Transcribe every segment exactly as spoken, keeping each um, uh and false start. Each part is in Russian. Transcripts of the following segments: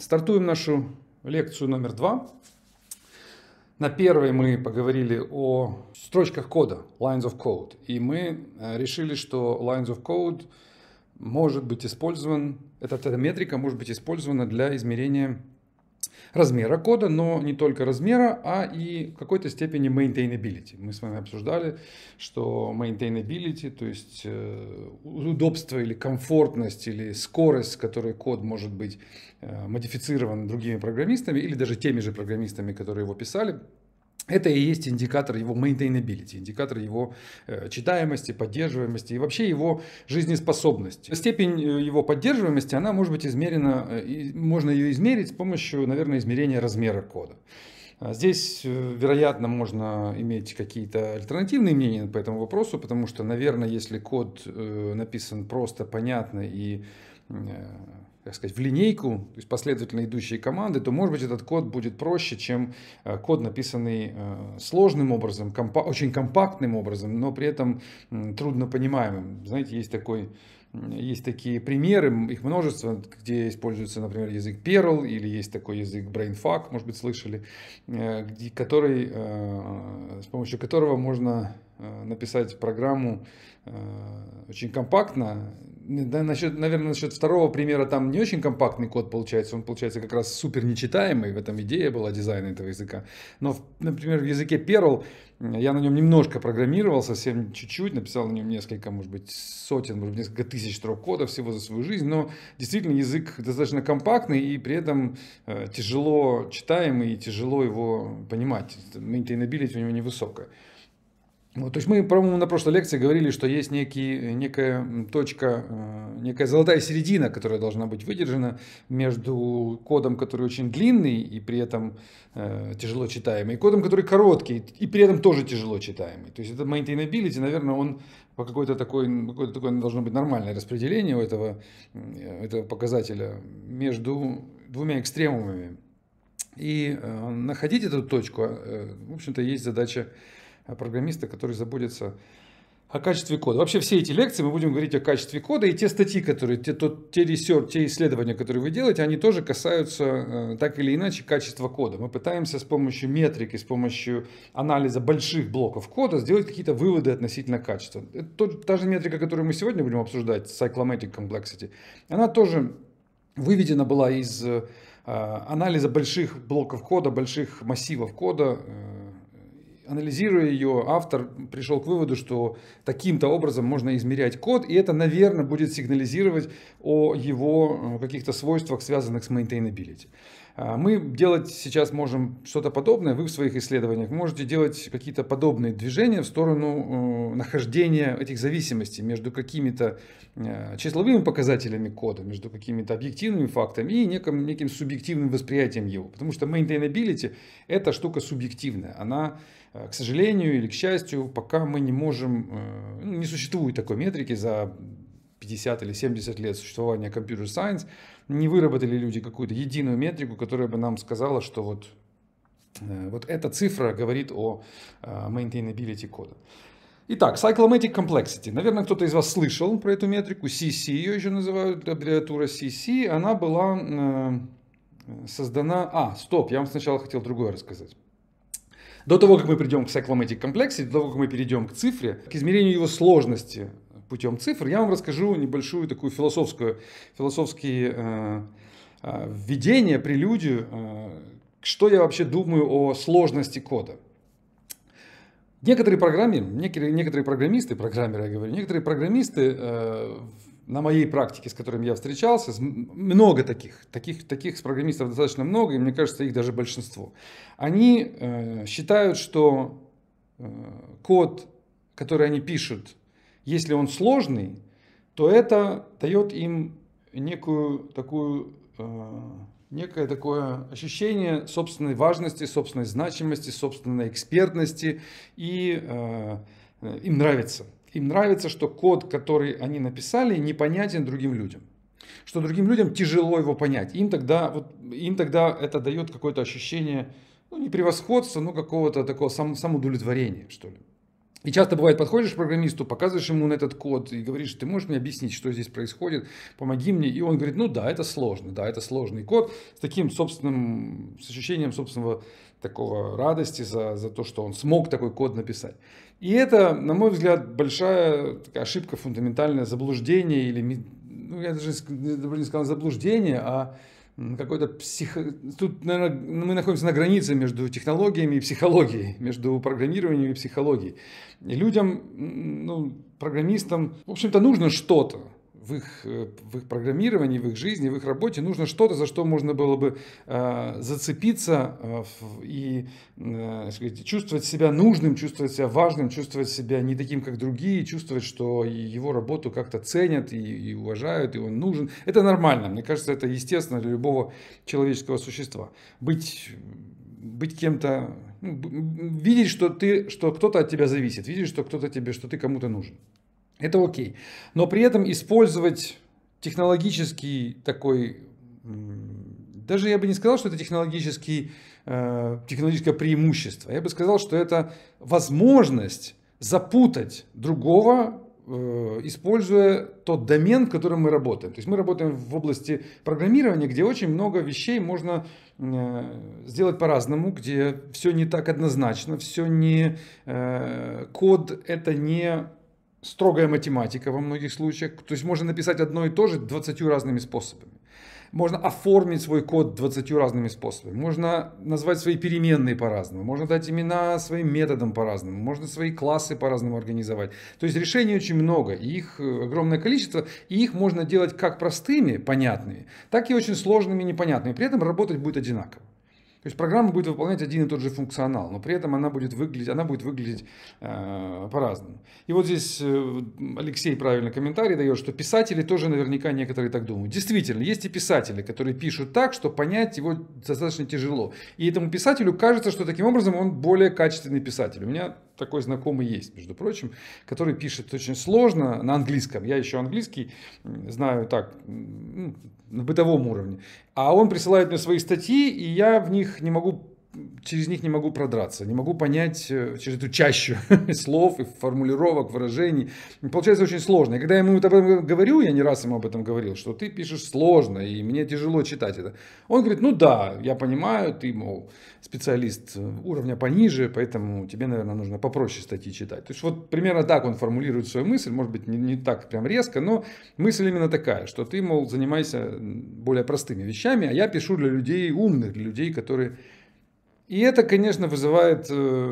Стартуем нашу лекцию номер два. На первой мы поговорили о строчках кода, lines of code. И мы решили, что lines of code может быть использован, эта, эта метрика может быть использована для измерения размера кода, но не только размера, а и в какой-то степени maintainability. Мы с вами обсуждали, что maintainability, то есть удобство или комфортность или скорость, с которой код может быть модифицирован другими программистами или даже теми же программистами, которые его писали, это и есть индикатор его maintainability, индикатор его э, читаемости, поддерживаемости и вообще его жизнеспособности. Степень его поддерживаемости, она может быть измерена, э, можно ее измерить с помощью, наверное, измерения размера кода. Здесь, э, вероятно, можно иметь какие-то альтернативные мнения по этому вопросу, потому что, наверное, если код э, написан просто, понятно и э, как сказать, в линейку, то есть последовательно идущие команды, то, может быть, этот код будет проще, чем код, написанный сложным образом, компа очень компактным образом, но при этом трудно понимаемым. Знаете, есть такой... Есть такие примеры, их множество, где используется, например, язык Perl или есть такой язык BrainFuck, может быть, слышали, который, с помощью которого можно написать программу очень компактно. Да, насчет, наверное, насчет второго примера там не очень компактный код получается, он получается как раз супер нечитаемый, в этом идея была дизайна этого языка. Но, например, в языке Perl я на нем немножко программировал, совсем чуть-чуть, написал на нем несколько, может быть, сотен, может быть, несколько тысяч строк кода всего за свою жизнь, но действительно язык достаточно компактный и при этом э, тяжело читаемый и тяжело его понимать, maintainability у него невысокая. Вот, то есть мы, по-моему, на прошлой лекции говорили, что есть некий, некая точка, некая золотая середина, которая должна быть выдержана между кодом, который очень длинный и при этом э, тяжело читаемый, и кодом, который короткий и при этом тоже тяжело читаемый. То есть это maintainability, наверное, он по какой-то такой, какое-то такое должно быть нормальное распределение у этого, этого показателя между двумя экстремумами. И э, находить эту точку, э, в общем-то, есть задача программиста, который заботится о качестве кода. Вообще все эти лекции мы будем говорить о качестве кода, и те статьи, которые, те, то, те, ресерч, те исследования, которые вы делаете, они тоже касаются э, так или иначе качества кода. Мы пытаемся с помощью метрики, с помощью анализа больших блоков кода сделать какие-то выводы относительно качества. Это тот, та же метрика, которую мы сегодня будем обсуждать, cyclomatic complexity, она тоже выведена была из э, анализа больших блоков кода, больших массивов кода. Э, Анализируя ее, автор пришел к выводу, что таким-то образом можно измерять код, и это, наверное, будет сигнализировать о его каких-то свойствах, связанных с maintainability. Мы делать сейчас можем что-то подобное, вы в своих исследованиях можете делать какие-то подобные движения в сторону нахождения этих зависимостей между какими-то числовыми показателями кода, между какими-то объективными фактами и неким, неким субъективным восприятием его. Потому что maintainability – это штука субъективная. Она, к сожалению или к счастью, пока мы не можем, ну, не существует такой метрики за пятьдесят или семьдесят лет существования Computer Science, не выработали люди какую-то единую метрику, которая бы нам сказала, что вот, вот эта цифра говорит о maintainability кода. Итак, cyclomatic complexity. Наверное, кто-то из вас слышал про эту метрику, си си, ее еще называют, аббревиатура си си. Она была создана... А, стоп, я вам сначала хотел другое рассказать. До того, как мы придем к cyclomatic complexity, до того, как мы перейдем к цифре, к измерению его сложности путем цифр, я вам расскажу небольшую такую философскую, философские э, э, введения, прелюдию, э, что я вообще думаю о сложности кода. Некоторые программеры, некоторые, некоторые программисты, программеры, я говорю, некоторые программисты э, на моей практике, с которыми я встречался, много таких, таких, таких программистов достаточно много, и мне кажется, их даже большинство. Они э, считают, что э, код, который они пишут, если он сложный, то это дает им некую такую, э, некое такое ощущение собственной важности, собственной значимости, собственной экспертности. И э, им нравится. Им нравится, что код, который они написали, непонятен другим людям. Что другим людям тяжело его понять. Им тогда, вот, им тогда это дает какое-то ощущение, ну, не превосходства, но какого-то такого сам, самоудовлетворения, что ли. И часто бывает, подходишь к программисту, показываешь ему на этот код и говоришь, ты можешь мне объяснить, что здесь происходит, помоги мне. И он говорит, ну да, это сложно, да, это сложный код, с таким собственным, с ощущением собственного такого радости за, за то, что он смог такой код написать. И это, на мой взгляд, большая такая ошибка, фундаментальное заблуждение, или, ну я даже не сказал заблуждение, а какой-то психо... Тут, наверное, мы находимся на границе между технологиями и психологией, между программированием и психологией. И людям, ну, программистам, в общем-то, нужно что-то в их, в их программировании, в их жизни, в их работе, нужно что-то, за что можно было бы э, зацепиться э, и э, сказать, чувствовать себя нужным, чувствовать себя важным, чувствовать себя не таким, как другие, чувствовать, что его работу как-то ценят и, и уважают, и он нужен. Это нормально, мне кажется, это естественно для любого человеческого существа. Быть, быть кем-то, ну, видеть, что, ты, что кто-то от тебя зависит, видеть, что кто-то тебе, что ты кому-то нужен. Это окей. Но при этом использовать технологический такой, даже я бы не сказал, что это технологический, э, технологическое преимущество. Я бы сказал, что это возможность запутать другого, э, используя тот домен, в котором мы работаем. То есть мы работаем в области программирования, где очень много вещей можно э, сделать по-разному, где все не так однозначно, все не... Э, код это не... строгая математика во многих случаях. То есть можно написать одно и то же двадцатью разными способами. Можно оформить свой код двадцатью разными способами. Можно назвать свои переменные по-разному. Можно дать имена своим методам по-разному. Можно свои классы по-разному организовать. То есть решений очень много. И их огромное количество. И их можно делать как простыми, понятными, так и очень сложными, непонятными. При этом работать будет одинаково. То есть программа будет выполнять один и тот же функционал, но при этом она будет выглядеть, она будет выглядеть э, по-разному. И вот здесь э, Алексей правильный комментарий дает, что писатели тоже наверняка некоторые так думают. Действительно, есть и писатели, которые пишут так, что понять его достаточно тяжело. И этому писателю кажется, что таким образом он более качественный писатель. У меня такой знакомый есть, между прочим, который пишет очень сложно на английском. Я еще английский знаю так, ну, на бытовом уровне. А он присылает мне свои статьи, и я в них не могу, через них не могу продраться, не могу понять через эту чащу слов и формулировок, выражений. Получается очень сложно. И когда я ему об этом говорю, я не раз ему об этом говорил, что ты пишешь сложно, и мне тяжело читать это. Он говорит, ну да, я понимаю, ты, мол, специалист уровня пониже, поэтому тебе, наверное, нужно попроще статьи читать. То есть вот примерно так он формулирует свою мысль, может быть, не, не так прям резко, но мысль именно такая, что ты, мол, занимайся более простыми вещами, а я пишу для людей умных, для людей, которые... И это, конечно, вызывает,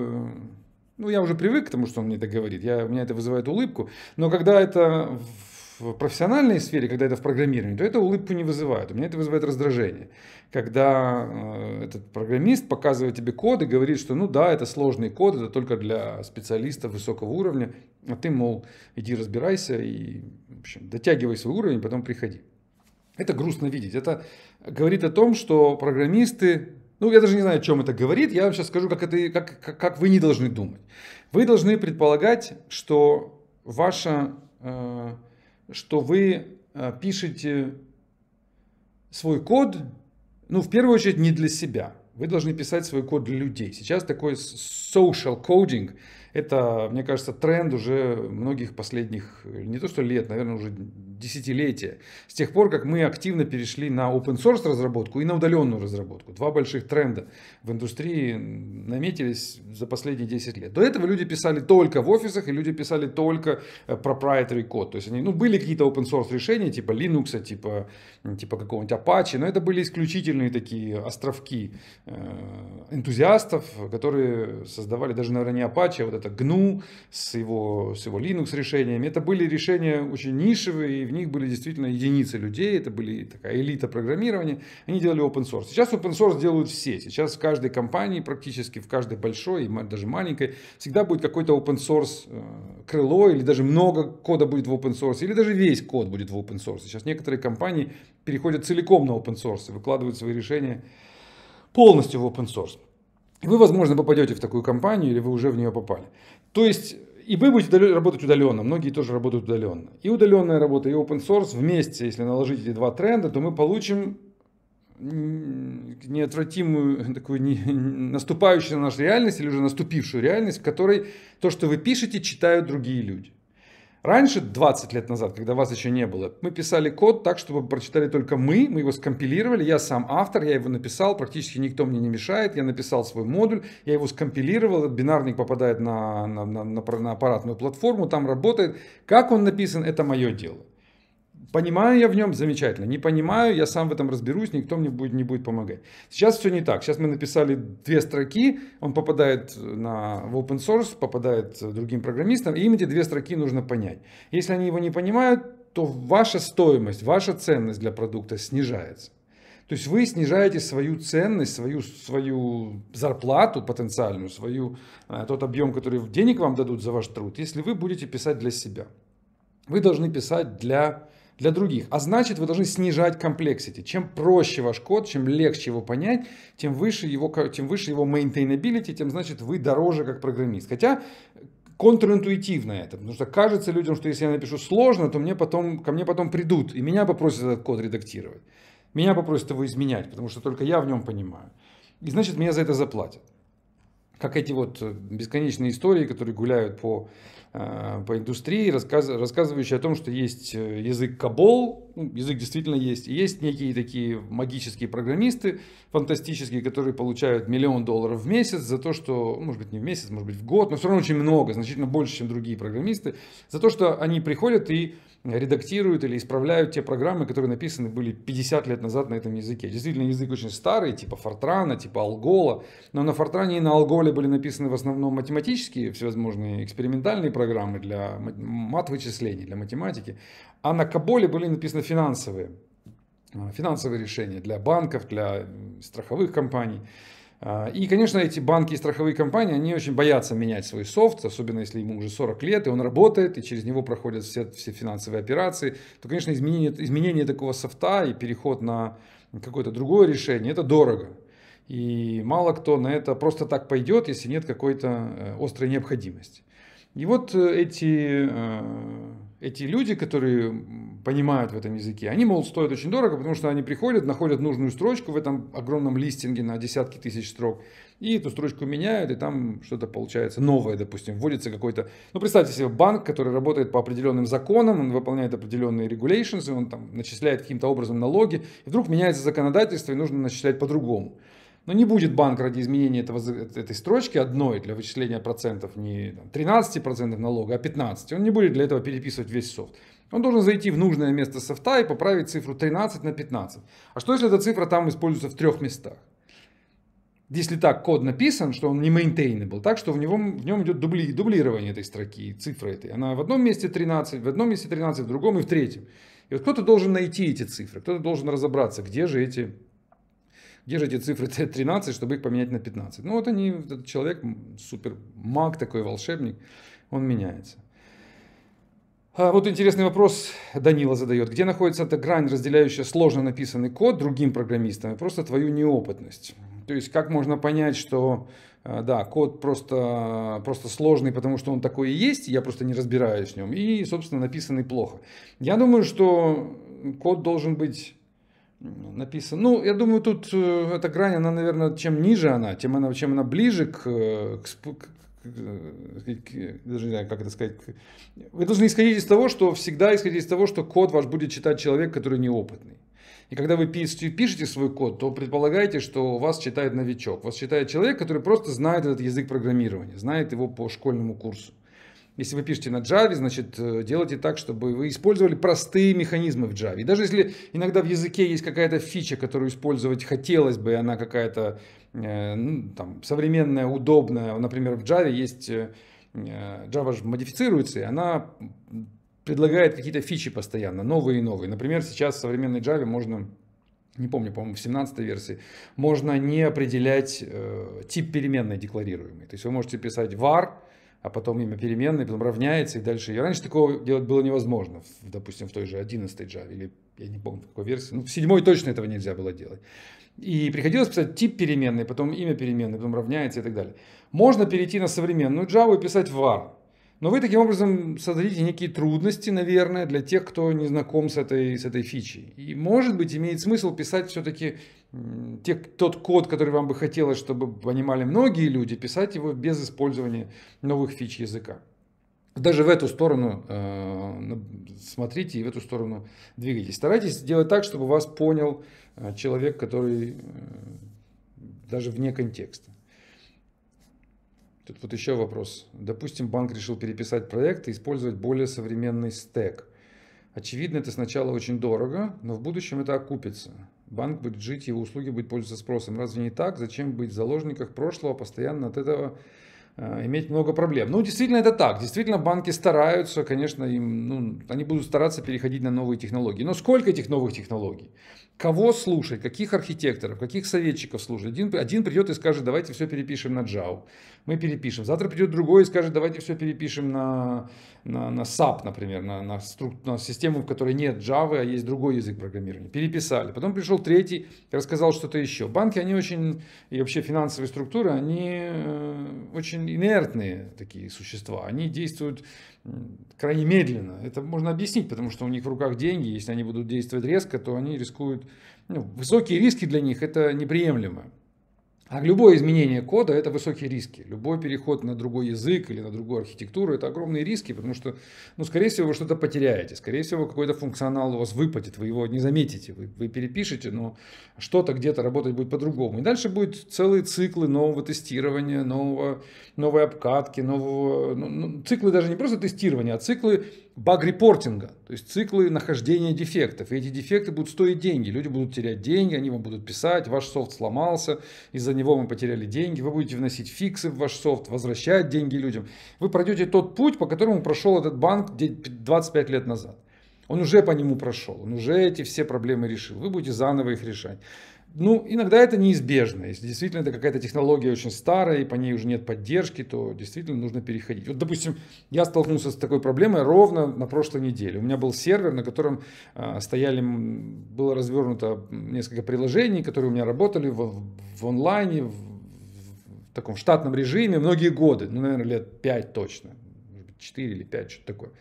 ну, я уже привык к тому, что он мне это говорит, я, у меня это вызывает улыбку, но когда это в профессиональной сфере, когда это в программировании, то это улыбку не вызывает, у меня это вызывает раздражение. Когда э, этот программист показывает тебе код и говорит, что ну да, это сложный код, это только для специалистов высокого уровня, а ты, мол, иди разбирайся и, в общем, дотягивай свой уровень, потом приходи. Это грустно видеть, это говорит о том, что программисты... Ну, я даже не знаю, о чем это говорит. Я вам сейчас скажу, как, это, как, как, как вы не должны думать. Вы должны предполагать, что, ваша, э, что вы э, пишете свой код, ну, в первую очередь, не для себя. Вы должны писать свой код для людей. Сейчас такой social coding, это, мне кажется, тренд уже многих последних, не то что лет, наверное, уже десятилетия. С тех пор, как мы активно перешли на open source разработку и на удаленную разработку. Два больших тренда в индустрии наметились за последние десять лет. До этого люди писали только в офисах, и люди писали только proprietary код. То есть они, ну, были какие-то open source решения, типа Linux, типа, типа какого-нибудь Apache, но это были исключительные такие островки энтузиастов, которые создавали даже, наверное, не Apache, а вот это джи эн ю с его, с его Linux решениями. Это были решения очень нишевые, и в них были действительно единицы людей, это были такая элита программирования, они делали open source. Сейчас open source делают все, сейчас в каждой компании, практически в каждой большой, даже маленькой, всегда будет какой-то open source крыло, или даже много кода будет в open source, или даже весь код будет в open source. Сейчас некоторые компании переходят целиком на open source и выкладывают свои решения полностью в open source. И вы, возможно, попадете в такую компанию, или вы уже в нее попали. То есть, и вы будете работать удаленно, многие тоже работают удаленно. И удаленная работа, и open source вместе, если наложить эти два тренда, то мы получим неотвратимую, такую не, наступающую на нашу реальность или уже наступившую реальность, в которой то, что вы пишете, читают другие люди. Раньше, двадцать лет назад, когда вас еще не было, мы писали код так, чтобы прочитали только мы, мы его скомпилировали, я сам автор, я его написал, практически никто мне не мешает, я написал свой модуль, я его скомпилировал, этот бинарник попадает на, на, на, на аппаратную платформу, там работает. Как он написан, это мое дело. Понимаю я в нем, замечательно. Не понимаю, я сам в этом разберусь, никто мне будет, не будет помогать. Сейчас все не так. Сейчас мы написали две строки, он попадает на, в open source, попадает другим программистам, и им эти две строки нужно понять. Если они его не понимают, то ваша стоимость, ваша ценность для продукта снижается. То есть вы снижаете свою ценность, свою, свою зарплату потенциальную, свою, тот объем, который денег вам дадут за ваш труд, если вы будете писать для себя. Вы должны писать для... для других. А значит, вы должны снижать complexity. Чем проще ваш код, чем легче его понять, тем выше его, тем выше его maintainability, тем значит вы дороже как программист. Хотя контринтуитивно это, потому что кажется людям, что если я напишу сложно, то мне потом, ко мне потом придут и меня попросят этот код редактировать. Меня попросят его изменять, потому что только я в нем понимаю. И значит, меня за это заплатят. Как эти вот бесконечные истории, которые гуляют по, по индустрии, рассказ, рассказывающие о том, что есть язык Кабол, ну, язык действительно есть, и есть некие такие магические программисты фантастические, которые получают миллион долларов в месяц за то, что, может быть не в месяц, может быть в год, но все равно очень много, значительно больше, чем другие программисты, за то, что они приходят и редактируют или исправляют те программы, которые написаны были пятьдесят лет назад на этом языке. Действительно, язык очень старый, типа Фортрана, типа Алгола. Но на Фортране и на Алголе были написаны в основном математические, всевозможные экспериментальные программы для мат-вычислений, для математики. А на Каболе были написаны финансовые, финансовые решения для банков, для страховых компаний. И, конечно, эти банки и страховые компании, они очень боятся менять свой софт, особенно если ему уже сорок лет, и он работает, и через него проходят все, все финансовые операции, то, конечно, изменение, изменение такого софта и переход на какое-то другое решение, это дорого. И мало кто на это просто так пойдет, если нет какой-то острой необходимости. И вот эти, эти люди, которые понимают в этом языке, они, мол, стоят очень дорого, потому что они приходят, находят нужную строчку в этом огромном листинге на десятки тысяч строк, и эту строчку меняют, и там что-то получается новое, допустим, вводится какой-то... Ну, представьте себе банк, который работает по определенным законам, он выполняет определенные regulations, он там начисляет каким-то образом налоги, и вдруг меняется законодательство, и нужно начислять по-другому. Но не будет банк ради изменения этого, этой строчки одной для вычисления процентов не тринадцать процентов налога, а пятнадцать процентов. Он не будет для этого переписывать весь софт. Он должен зайти в нужное место софта и поправить цифру тринадцать на пятнадцать. А что если эта цифра там используется в трех местах? Если так код написан, что он не maintainable, так что в, него, в нем идет дубли, дублирование этой строки, цифры этой. Она в одном месте тринадцать, в одном месте тринадцать, в другом и в третьем. И вот кто-то должен найти эти цифры, кто-то должен разобраться, где же эти... Где же эти цифры тринадцать, чтобы их поменять на пятнадцать? Ну вот они, этот человек, супер маг такой, волшебник, он меняется. А вот интересный вопрос Данила задает. Где находится эта грань, разделяющая сложно написанный код другим программистам и просто твою неопытность? То есть как можно понять, что да, код просто, просто сложный, потому что он такой и есть, я просто не разбираюсь в нем, и, собственно, написанный плохо. Я думаю, что код должен быть... написано. Ну, я думаю, тут э, эта грань, она, наверное, чем ниже она, тем она, чем она ближе к, к, к, к даже не знаю, как это сказать. Вы должны исходить из того, что всегда исходить из того, что код ваш будет читать человек, который неопытный. И когда вы пишете, пишете свой код, то предполагайте, что вас читает новичок. Вас читает человек, который просто знает этот язык программирования, знает его по школьному курсу. Если вы пишете на Java, значит, делайте так, чтобы вы использовали простые механизмы в Java. И даже если иногда в языке есть какая-то фича, которую использовать хотелось бы, и она какая-то э, ну, там, современная, удобная. Например, в Java есть, э, Java же модифицируется, и она предлагает какие-то фичи постоянно, новые и новые. Например, сейчас в современной Java можно... Не помню, по-моему, в семнадцатой версии, можно не определять э, тип переменной декларируемой. То есть вы можете писать var, а потом имя переменной, потом равняется и дальше. И раньше такого делать было невозможно, в, допустим, в той же одиннадцатой Java, или я не помню, в какой версии. Ну, в седьмой точно этого нельзя было делать. И приходилось писать тип переменной, потом имя переменной, потом равняется и так далее. Можно перейти на современную Java и писать var. Но вы таким образом создадите некие трудности, наверное, для тех, кто не знаком с этой, с этой фичей. И может быть имеет смысл писать все-таки те, тот код, который вам бы хотелось, чтобы понимали многие люди, писать его без использования новых фич языка. Даже в эту сторону э, смотрите и в эту сторону двигайтесь. Старайтесь сделать так, чтобы вас понял э, человек, который э, даже вне контекста. Тут вот еще вопрос. Допустим, банк решил переписать проект и использовать более современный стэк. Очевидно, это сначала очень дорого, но в будущем это окупится. Банк будет жить, его услуги будут пользоваться спросом. Разве не так? Зачем быть в заложниках прошлого, постоянно от этого э, иметь много проблем? Ну, действительно, это так. Действительно, банки стараются, конечно, им, ну, они будут стараться переходить на новые технологии. Но сколько этих новых технологий? Кого слушать? Каких архитекторов? Каких советчиков слушать? Один, один придет и скажет, давайте все перепишем на Java. Мы перепишем. Завтра придет другой и скажет, давайте все перепишем на, на, на сап, например, на, на, струк, на систему, в которой нет Java, а есть другой язык программирования. Переписали. Потом пришел третий и рассказал что-то еще. Банки, они очень, и вообще финансовые структуры, они очень инертные такие существа. Они действуют крайне медленно. Это можно объяснить, потому что у них в руках деньги. Если они будут действовать резко, то они рискуют... Ну, высокие риски для них это неприемлемо. А любое изменение кода это высокие риски. Любой переход на другой язык или на другую архитектуру это огромные риски, потому что, ну, скорее всего, вы что-то потеряете. Скорее всего, какой-то функционал у вас выпадет, вы его не заметите. Вы, вы перепишете, но что-то где-то работать будет по-другому. И дальше будут целые циклы нового тестирования, нового, новой обкатки, нового... Ну, ну, циклы даже не просто тестирования, а циклы баг-репортинга, то есть циклы нахождения дефектов. И эти дефекты будут стоить деньги. Люди будут терять деньги, они вам будут писать, ваш софт сломался, из-за него мы потеряли деньги. Вы будете вносить фиксы в ваш софт, возвращать деньги людям. Вы пройдете тот путь, по которому прошел этот банк двадцать пять лет назад. Он уже по нему прошел, он уже эти все проблемы решил. Вы будете заново их решать. Ну, иногда это неизбежно. Если действительно это какая-то технология очень старая, и по ней уже нет поддержки, то действительно нужно переходить. Вот, допустим, я столкнулся с такой проблемой ровно на прошлой неделе. У меня был сервер, на котором э, стояли, было развернуто несколько приложений, которые у меня работали в, в онлайне, в, в таком штатном режиме многие годы. Ну, наверное, лет пять точно. четыре или пять, что-то такое.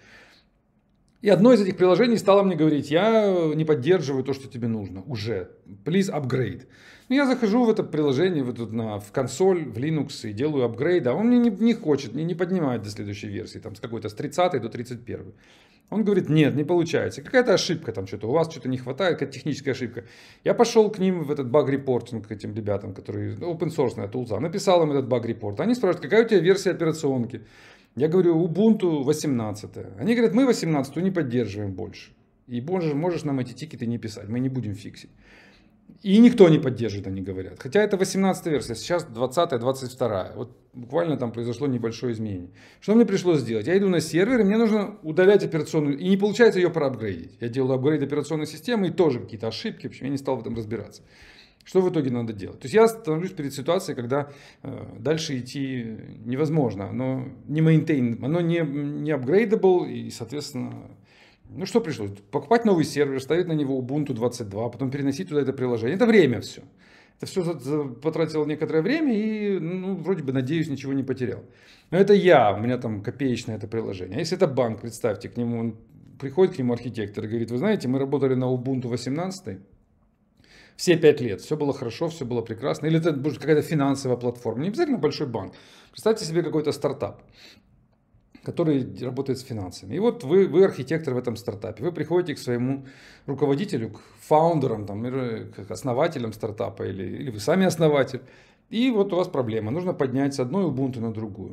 И одно из этих приложений стало мне говорить, я не поддерживаю то, что тебе нужно уже, please upgrade. Ну, я захожу в это приложение, в, этот, на, в консоль, в Linux и делаю апгрейд, а он мне не, не хочет, не, не поднимает до следующей версии, там, с какой-то с тридцатой до тридцать первой. Он говорит, нет, не получается, какая-то ошибка там, что-то у вас что-то не хватает, какая-то техническая ошибка. Я пошел к ним в этот баг-репортинг, к этим ребятам, которые, open source тулза, написал им этот баг-репорт. Они спрашивают, какая у тебя версия операционки? Я говорю, Ubuntu восемнадцатая. Они говорят, мы восемнадцатую не поддерживаем больше. И можешь, можешь нам эти тикеты не писать, мы не будем фиксить. И никто не поддерживает, они говорят. Хотя это восемнадцатая версия, сейчас двадцатая, двадцать вторая. Вот буквально там произошло небольшое изменение. Что мне пришлось сделать? Я иду на сервер, и мне нужно удалять операционную, и не получается ее проапгрейдить. Я делаю апгрейд операционной системы, и тоже какие-то ошибки, в общем, я не стал в этом разбираться. Что в итоге надо делать? То есть я становлюсь перед ситуацией, когда э, дальше идти невозможно. Оно не maintain, оно не, не upgradable, и, соответственно, ну что пришлось? Покупать новый сервер, ставить на него Ubuntu двадцать два, потом переносить туда это приложение. Это время все. Это все потратило некоторое время и, ну, вроде бы, надеюсь, ничего не потерял. Но это я, у меня там копеечное это приложение. А если это банк, представьте, к нему, он приходит к нему архитектор и говорит, вы знаете, мы работали на Ubuntu восемнадцатой. Все пять лет, все было хорошо, все было прекрасно. Или это будет какая-то финансовая платформа, не обязательно большой банк. Представьте себе какой-то стартап, который работает с финансами. И вот вы, вы архитектор в этом стартапе. Вы приходите к своему руководителю, к фаундерам, там, к основателям стартапа, или, или вы сами основатель. И вот у вас проблема. Нужно поднять с одной Ubuntu на другую.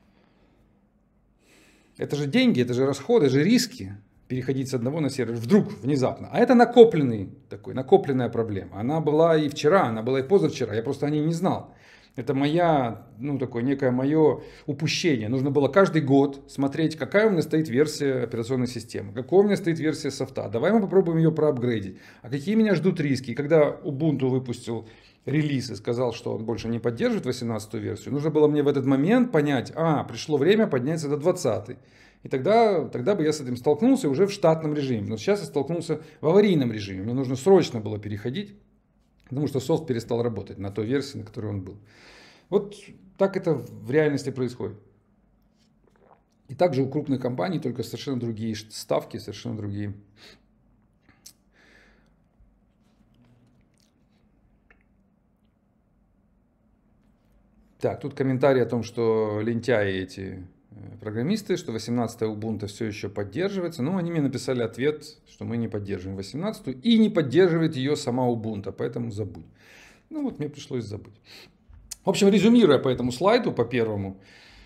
Это же деньги, это же расходы, это же риски. Переходить с одного на сервер вдруг, внезапно. А это накопленный такой, накопленная проблема. Она была и вчера, она была и позавчера. Я просто о ней не знал. Это моя, ну, такое некое мое упущение. Нужно было каждый год смотреть, какая у меня стоит версия операционной системы, какая у меня стоит версия софта. Давай мы попробуем ее проапгрейдить. А какие меня ждут риски? И когда Ubuntu выпустил релиз и сказал, что он больше не поддерживает восемнадцатую версию, нужно было мне в этот момент понять, а, пришло время подняться до двадцатой. И тогда, тогда бы я с этим столкнулся уже в штатном режиме. Но сейчас я столкнулся в аварийном режиме. Мне нужно срочно было переходить, потому что софт перестал работать на той версии, на которой он был. Вот так это в реальности происходит. И также у крупных компаний только совершенно другие ставки, совершенно другие. Так, тут комментарий о том, что лентяи эти программисты, что восемнадцатая Ubuntu все еще поддерживается. Ну, они мне написали ответ, что мы не поддерживаем восемнадцатую и не поддерживает ее сама Ubuntu, поэтому забудь. Ну, вот мне пришлось забыть. В общем, резюмируя по этому слайду, по первому,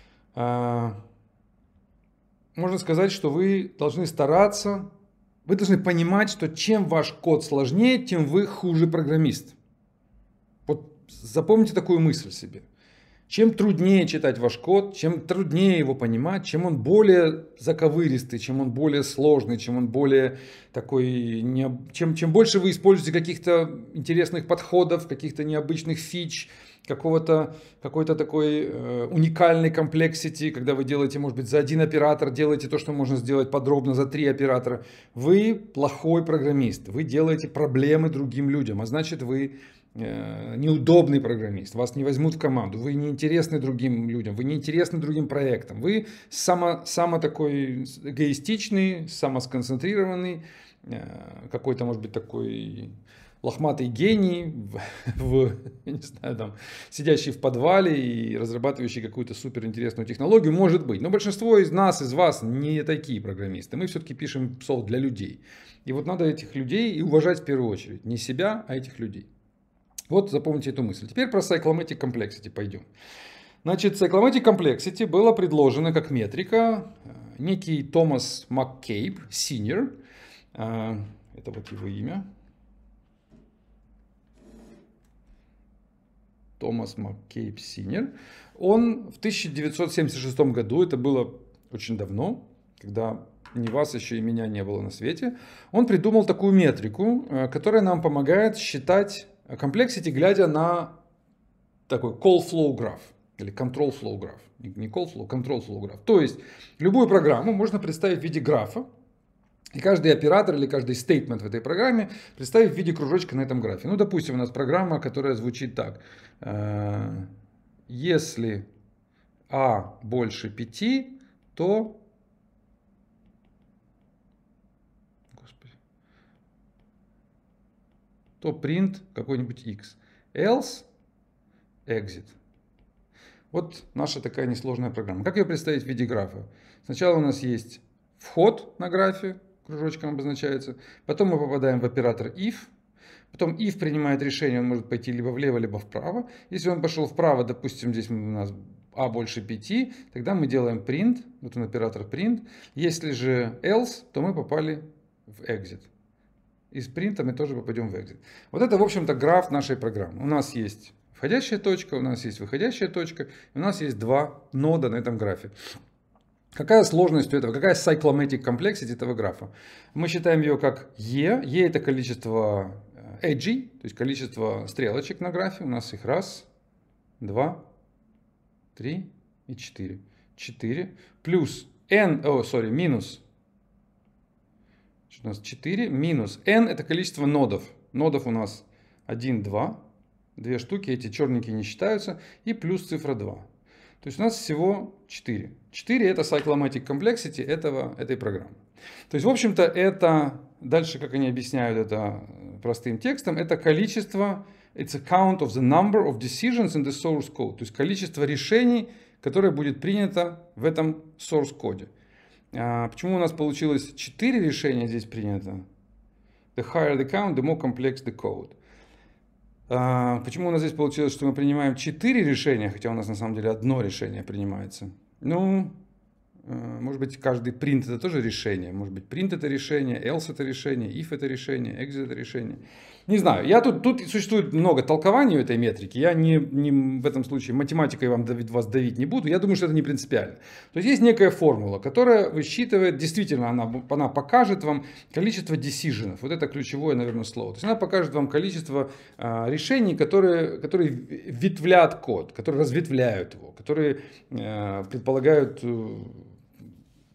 можно сказать, что вы должны стараться, вы должны понимать, что чем ваш код сложнее, тем вы хуже программист. Вот запомните такую мысль себе. Чем труднее читать ваш код, чем труднее его понимать, чем он более заковыристый, чем он более сложный, чем он более такой, не, чем, чем больше вы используете каких-то интересных подходов, каких-то необычных фич, какого-то, какой-то такой э, уникальной комплексити, когда вы делаете, может быть, за один оператор, делаете то, что можно сделать подробно за три оператора. Вы плохой программист, вы делаете проблемы другим людям, а значит вы неудобный программист, вас не возьмут в команду, вы не интересны другим людям, вы не интересны другим проектам, вы само, само такой эгоистичный, самосконцентрированный, какой-то, может быть, такой лохматый гений, в, в, не знаю, там, сидящий в подвале и разрабатывающий какую-то суперинтересную технологию, может быть. Но большинство из нас, из вас не такие программисты. Мы все-таки пишем софт для людей. И вот надо этих людей и уважать в первую очередь. Не себя, а этих людей. Вот запомните эту мысль. Теперь про Cyclomatic Complexity пойдем. Значит, Cyclomatic Complexity было предложено как метрика. Некий Томас МакКейб, Senior, это вот его имя. Томас МакКейб, Senior. Он в тысяча девятьсот семьдесят шестом году, это было очень давно, когда ни вас еще и меня не было на свете, он придумал такую метрику, которая нам помогает считать complexity, глядя на такой call flow graph или control flow graph. Не call flow, control flow graph. То есть любую программу можно представить в виде графа. И каждый оператор или каждый statement в этой программе представить в виде кружочка на этом графе. Ну, допустим, у нас программа, которая звучит так. Если А больше пяти, то... то print какой-нибудь x. Else exit. Вот наша такая несложная программа. Как ее представить в виде графа? Сначала у нас есть вход на графе, кружочком обозначается. Потом мы попадаем в оператор if. Потом if принимает решение, он может пойти либо влево, либо вправо. Если он пошел вправо, допустим, здесь у нас а больше пяти, тогда мы делаем print. Вот он оператор print. Если же else, то мы попали в exit. И с принта мы тоже попадем в exit. Вот это, в общем-то, граф нашей программы. У нас есть входящая точка, у нас есть выходящая точка, у нас есть два нода на этом графе. Какая сложность у этого, какая cyclomatic complexity этого графа? Мы считаем ее как E. E это количество edge, то есть количество стрелочек на графе. У нас их раз, два, три и четыре. четыре плюс n, о, sorry, минус. У нас четыре минус n это количество нодов. Нодов у нас один, два. Две штуки, эти черненькие не считаются. И плюс цифра два. То есть у нас всего четыре. четыре это cyclomatic complexity этого, этой программы. То есть, в общем-то, это, дальше, как они объясняют это простым текстом, это количество, it's a count of the number of decisions in the source code. То есть количество решений, которое будет принято в этом source коде. А почему у нас получилось четыре решения здесь принято? The higher the count, the more complex the code. А почему у нас здесь получилось, что мы принимаем четыре решения, хотя у нас на самом деле одно решение принимается? Ну, может быть, каждый print это тоже решение. Может быть, print это решение, else это решение, if это решение, exit это решение. Не знаю, я тут, тут существует много толкований у этой метрики. Я не, не в этом случае математикой вам давить, вас давить не буду. Я думаю, что это не принципиально. То есть есть некая формула, которая высчитывает, действительно, она, она покажет вам количество decisionов. Вот это ключевое, наверное, слово. То есть она покажет вам количество а, решений, которые, которые ветвлят код, которые разветвляют его, которые а, предполагают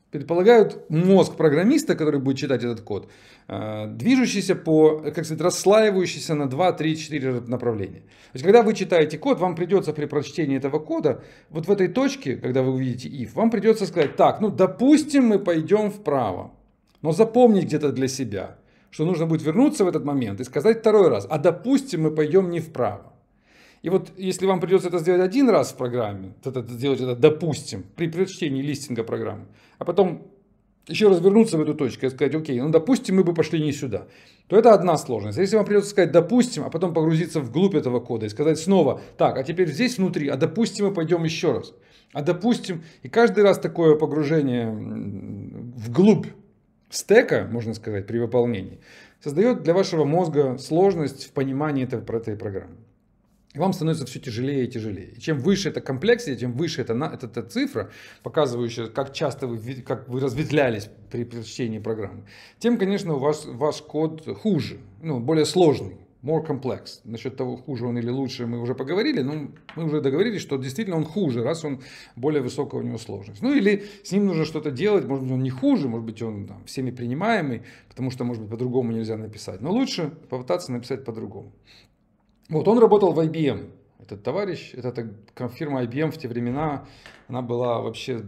предполагают мозг программиста, который будет читать этот код, движущийся по, как сказать, расслаивающийся на два, три, четыре направления. То есть, когда вы читаете код, вам придется при прочтении этого кода, вот в этой точке, когда вы увидите if, вам придется сказать, так, ну, допустим, мы пойдем вправо, но запомнить где-то для себя, что нужно будет вернуться в этот момент и сказать второй раз, а допустим, мы пойдем не вправо. И вот если вам придется это сделать один раз в программе, это, сделать это, допустим, при прочтении листинга программы, а потом еще раз вернуться в эту точку и сказать, окей, ну допустим, мы бы пошли не сюда, то это одна сложность. А если вам придется сказать допустим, а потом погрузиться вглубь этого кода и сказать снова, так, а теперь здесь внутри, а допустим, мы пойдем еще раз, а допустим, и каждый раз такое погружение вглубь стека, можно сказать, при выполнении, создает для вашего мозга сложность в понимании этой, этой программы. И вам становится все тяжелее и тяжелее. И чем выше эта комплексия, тем выше эта, эта, эта цифра, показывающая, как часто вы, как вы разветвлялись при прочтении программы, тем, конечно, у вас, ваш код хуже, ну, более сложный, more complex. Насчет того, хуже он или лучше, мы уже поговорили, но мы уже договорились, что действительно он хуже, раз он более высокая у него сложность. Ну или с ним нужно что-то делать, может быть он не хуже, может быть он там, всеми принимаемый, потому что, может быть, по-другому нельзя написать. Но лучше попытаться написать по-другому. Вот, он работал в ай би эм, этот товарищ, это фирма ай би эм в те времена, она была вообще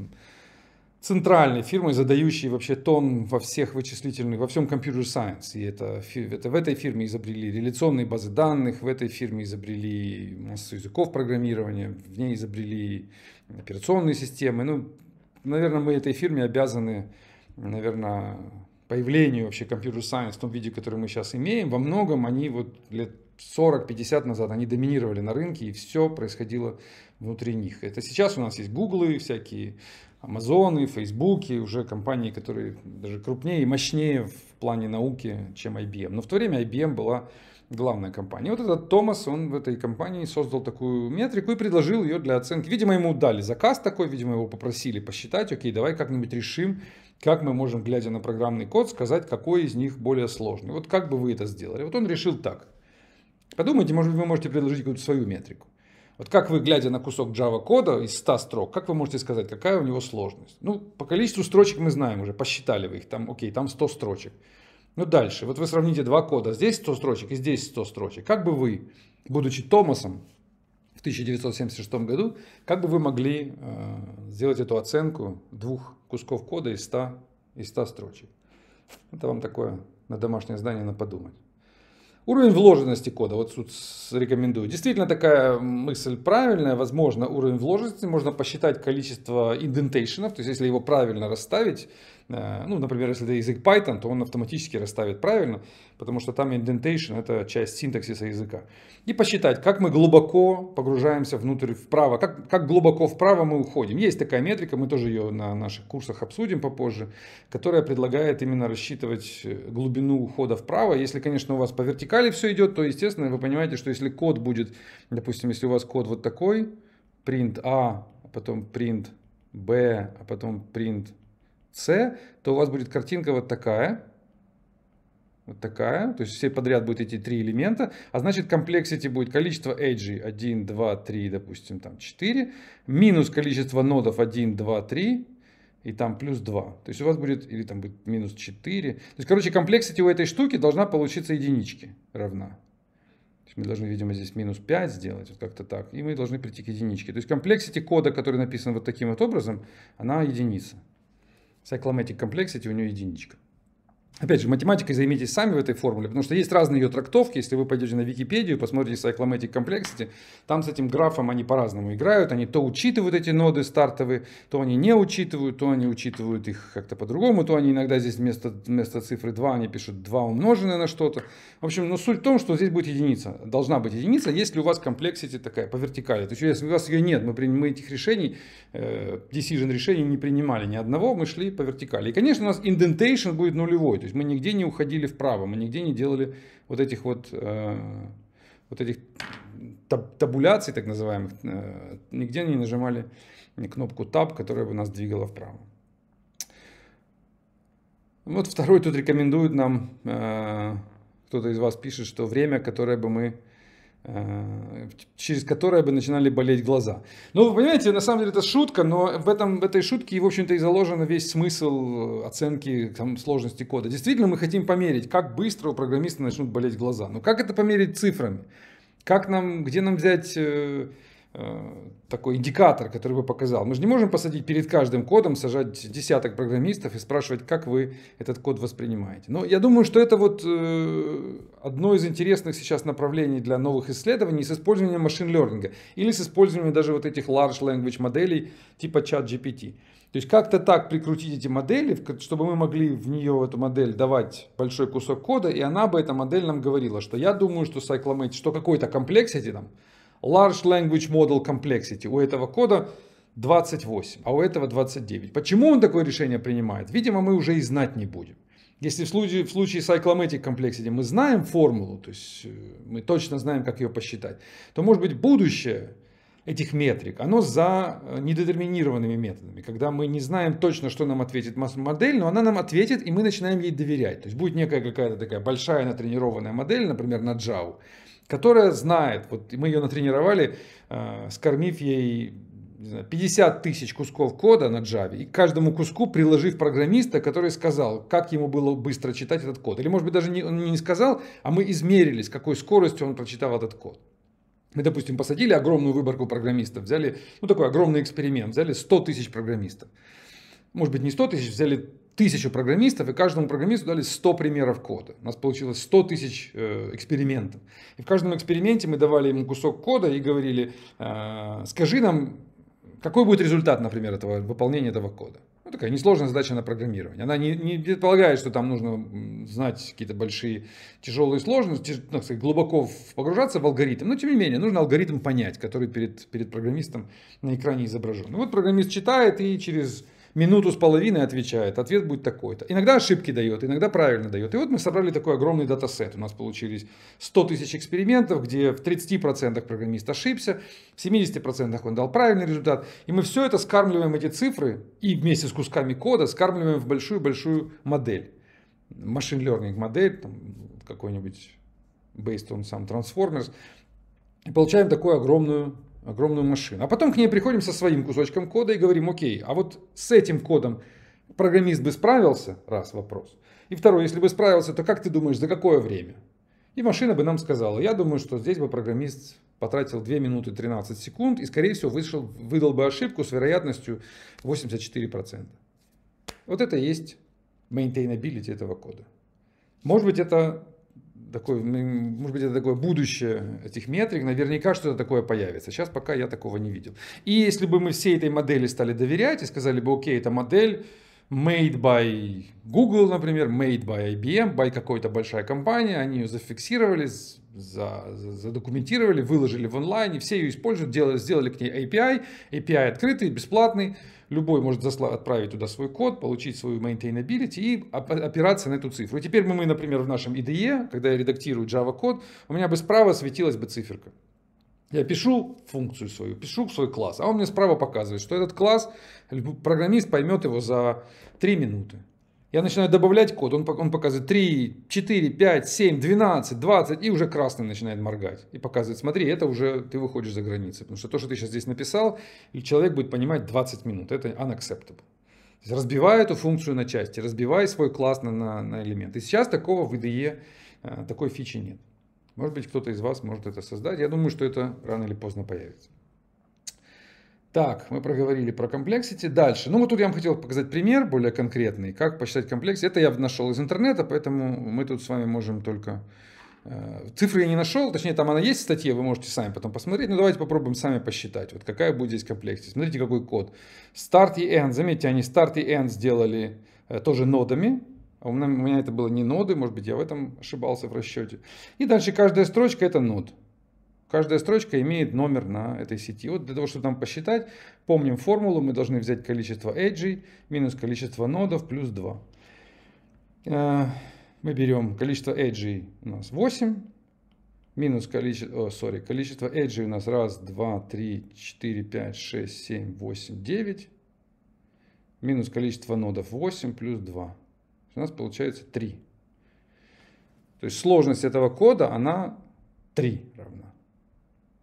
центральной фирмой, задающей вообще тон во всех вычислительных, во всем computer science. И это, это в этой фирме изобрели реляционные базы данных, в этой фирме изобрели массу языков программирования, в ней изобрели операционные системы. Ну, наверное, мы этой фирме обязаны, наверное, появлению вообще computer science в том виде, который мы сейчас имеем. Во многом они вот лет сорок-пятьдесят назад они доминировали на рынке, и все происходило внутри них. Это сейчас у нас есть Гуглы, всякие Амазоны, Фейсбуки, уже компании, которые даже крупнее и мощнее в плане науки, чем ай би эм. Но в то время ай би эм была главная компания. Вот этот Томас, он в этой компании создал такую метрику и предложил ее для оценки. Видимо, ему дали заказ такой, видимо, его попросили посчитать, окей, давай как-нибудь решим, как мы можем, глядя на программный код, сказать, какой из них более сложный. Вот как бы вы это сделали? Вот он решил так. Подумайте, может быть, вы можете предложить какую-то свою метрику. Вот как вы, глядя на кусок Java кода из ста строк, как вы можете сказать, какая у него сложность? Ну, по количеству строчек мы знаем уже, посчитали вы их, там, окей, там сто строчек. Ну, дальше, вот вы сравните два кода, здесь сто строчек и здесь сто строчек. Как бы вы, будучи Томасом в тысяча девятьсот семьдесят шестом году, как бы вы могли э, сделать эту оценку двух кусков кода из ста, из ста строчек? Это вам такое на домашнее задание на подумать. Уровень вложенности кода, вот тут рекомендую. Действительно такая мысль правильная, возможно, уровень вложенности, можно посчитать количество индентейшенов, то есть если его правильно расставить, ну, например, если это язык Python, то он автоматически расставит правильно, потому что там indentation это часть синтаксиса языка. И посчитать, как мы глубоко погружаемся внутрь, вправо, как, как глубоко вправо мы уходим. Есть такая метрика, мы тоже ее на наших курсах обсудим попозже, которая предлагает именно рассчитывать глубину ухода вправо. Если, конечно, у вас по вертикали все идет, то, естественно, вы понимаете, что если код будет, допустим, если у вас код вот такой, print A, а потом print B, а потом print C, то у вас будет картинка вот такая. Вот такая. То есть все подряд будут эти три элемента. А значит complexity будет количество эджей один, два, три, допустим, там четыре. Минус количество нодов один, два, три. И там плюс два. То есть у вас будет, или там будет минус четыре. То есть, короче, complexity у этой штуки должна получиться единичке равна. То есть мы должны, видимо, здесь минус пять сделать, вот как-то так. И мы должны прийти к единичке. То есть complexity кода, который написан вот таким вот образом, она единица. Cyclomatic complexity у нее единичка. Опять же, математикой займитесь сами в этой формуле, потому что есть разные ее трактовки. Если вы пойдете на Википедию, посмотрите Cyclomatic complexity, там с этим графом они по-разному играют. Они то учитывают эти ноды стартовые, то они не учитывают, то они учитывают их как-то по-другому, то они иногда здесь вместо, вместо цифры два они пишут два умноженное на что-то. В общем, но суть в том, что здесь будет единица. Должна быть единица, если у вас complexity такая по вертикали. То есть если у вас ее нет, мы, мы этих решений, decision решений не принимали ни одного, мы шли по вертикали. И, конечно, у нас indentation будет нулевой. То есть мы нигде не уходили вправо, мы нигде не делали вот этих вот, э, вот этих таб табуляций, так называемых, э, нигде не нажимали кнопку Tab, которая бы нас двигала вправо. Вот второй тут рекомендует нам, э, кто-то из вас пишет, что время, которое бы мы через которое бы начинали болеть глаза. Ну, вы понимаете, на самом деле это шутка, но в, этом, в этой шутке, в общем-то, и заложен весь смысл оценки там, сложности кода. Действительно, мы хотим померить, как быстро у программиста начнут болеть глаза. Но как это померить цифрами? Как нам, где нам взять э, э, такой индикатор, который бы показал? Мы же не можем посадить перед каждым кодом, сажать десяток программистов и спрашивать, как вы этот код воспринимаете. Но я думаю, что это вот э, одно из интересных сейчас направлений для новых исследований с использованием машин-лернинга или с использованием даже вот этих large language моделей типа чат джи пи ти. То есть как-то так прикрутить эти модели, чтобы мы могли в нее, в эту модель, давать большой кусок кода, и она бы, эта модель, нам говорила, что я думаю, что Cyclomatic, что какой-то complexity, там, large language model complexity у этого кода двадцать восемь, а у этого двадцать девять. Почему он такое решение принимает? Видимо, мы уже и знать не будем. Если в случае, в случае Cyclomatic complexity мы знаем формулу, то есть мы точно знаем, как ее посчитать, то, может быть, будущее этих метрик, оно за недетерминированными методами, когда мы не знаем точно, что нам ответит модель, но она нам ответит, и мы начинаем ей доверять. То есть будет некая какая-то такая большая натренированная модель, например, на Java, которая знает, вот мы ее натренировали, э, скормив ей не знаю, пятьдесят тысяч кусков кода на Java, и к каждому куску приложив программиста, который сказал, как ему было быстро читать этот код. Или, может быть, даже не, он не сказал, а мы измерили, с какой скоростью он прочитал этот код. Мы, допустим, посадили огромную выборку программистов, взяли, ну такой огромный эксперимент, взяли сто тысяч программистов. Может быть, не сто тысяч, взяли тысячу программистов, и каждому программисту дали сто примеров кода. У нас получилось сто тысяч э, экспериментов. И в каждом эксперименте мы давали ему кусок кода и говорили, э, скажи нам, какой будет результат, например, этого, выполнения этого кода. Ну, такая несложная задача на программирование. Она не, не предполагает, что там нужно знать какие-то большие тяжелые сложности, ну, сказать, глубоко погружаться в алгоритм. Но, тем не менее, нужно алгоритм понять, который перед, перед программистом на экране изображен. Ну, вот программист читает и через минуту с половиной отвечает. Ответ будет такой-то. Иногда ошибки дает, иногда правильно дает. И вот мы собрали такой огромный датасет. У нас получились сто тысяч экспериментов, где в тридцати процентах программист ошибся, в семидесяти процентах он дал правильный результат. И мы все это скармливаем, эти цифры, и вместе с кусками кода скармливаем в большую-большую модель. Machine learning модель, там, какой-нибудь based on some transformers. И получаем такую огромную огромную машину. А потом к ней приходим со своим кусочком кода и говорим, окей, а вот с этим кодом программист бы справился? Раз, вопрос. И второй, если бы справился, то как ты думаешь, за какое время? И машина бы нам сказала, я думаю, что здесь бы программист потратил две минуты тринадцать секунд и, скорее всего, вышел, выдал бы ошибку с вероятностью восемьдесят четыре процента. Вот это и есть maintainability этого кода. Может быть, это такое, может быть, это такое будущее этих метрик, наверняка что-то такое появится. Сейчас пока я такого не видел. И если бы мы всей этой модели стали доверять и сказали бы, окей, эта модель made by Google, например, made by ай би эм, by какой-то большая компания, они ее зафиксировали, за, за, задокументировали, выложили в онлайне, все ее используют, делали, сделали к ней эй пи ай, эй пи ай открытый, бесплатный, любой может заслать, отправить туда свой код, получить свою maintainability и опираться на эту цифру. И теперь мы, например, в нашем ай ди и, когда я редактирую Java код, у меня бы справа светилась бы циферка. Я пишу функцию свою, пишу свой класс, а он мне справа показывает, что этот класс, программист поймет его за три минуты. Я начинаю добавлять код, он, он показывает три, четыре, пять, семь, двенадцать, двадцать и уже красным начинает моргать. И показывает, смотри, это уже ты выходишь за границы. Потому что то, что ты сейчас здесь написал, человек будет понимать двадцать минут. Это unacceptable. То есть разбивай эту функцию на части, разбивай свой класс на, на, на элементы. И сейчас такого в ай ди и, такой фичи нет. Может быть, кто-то из вас может это создать. Я думаю, что это рано или поздно появится. Так, мы проговорили про complexity. Дальше. Ну вот тут я вам хотел показать пример более конкретный, как посчитать complexity. Это я нашел из интернета, поэтому мы тут с вами можем только... Э, цифры я не нашел, точнее там она есть в статье, вы можете сами потом посмотреть. Но давайте попробуем сами посчитать, вот какая будет здесь complexity. Смотрите, какой код. Start и end. Заметьте, они start и end сделали э, тоже нодами. А у меня, у меня это было не ноды, может быть, я в этом ошибался в расчете. И дальше каждая строчка это нод. Каждая строчка имеет номер на этой сети. Вот для того, чтобы там посчитать, помним формулу, мы должны взять количество эджей минус количество нодов плюс два. Мы берем количество эджей у нас восемь, минус количество, о, sorry, количество эджей у нас раз, два, три, четыре, пять, шесть, семь, восемь, девять, минус количество нодов восемь плюс два. У нас получается три. То есть сложность этого кода, она три равна.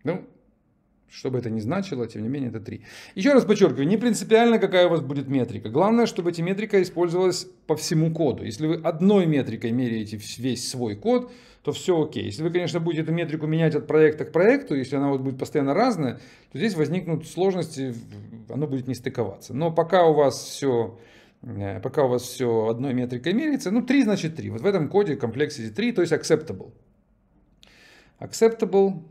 Ну, что бы это ни значило, тем не менее это три. Еще раз подчеркиваю, не принципиально, какая у вас будет метрика. Главное, чтобы эта метрика использовалась по всему коду. Если вы одной метрикой меряете весь свой код, то все окей. Если вы, конечно, будете эту метрику менять от проекта к проекту, если она вот будет постоянно разная, то здесь возникнут сложности, оно будет не стыковаться. Но пока у вас все... Пока у вас все одной метрикой меряется, ну три значит три. Вот в этом коде complexity три, то есть acceptable. Acceptable.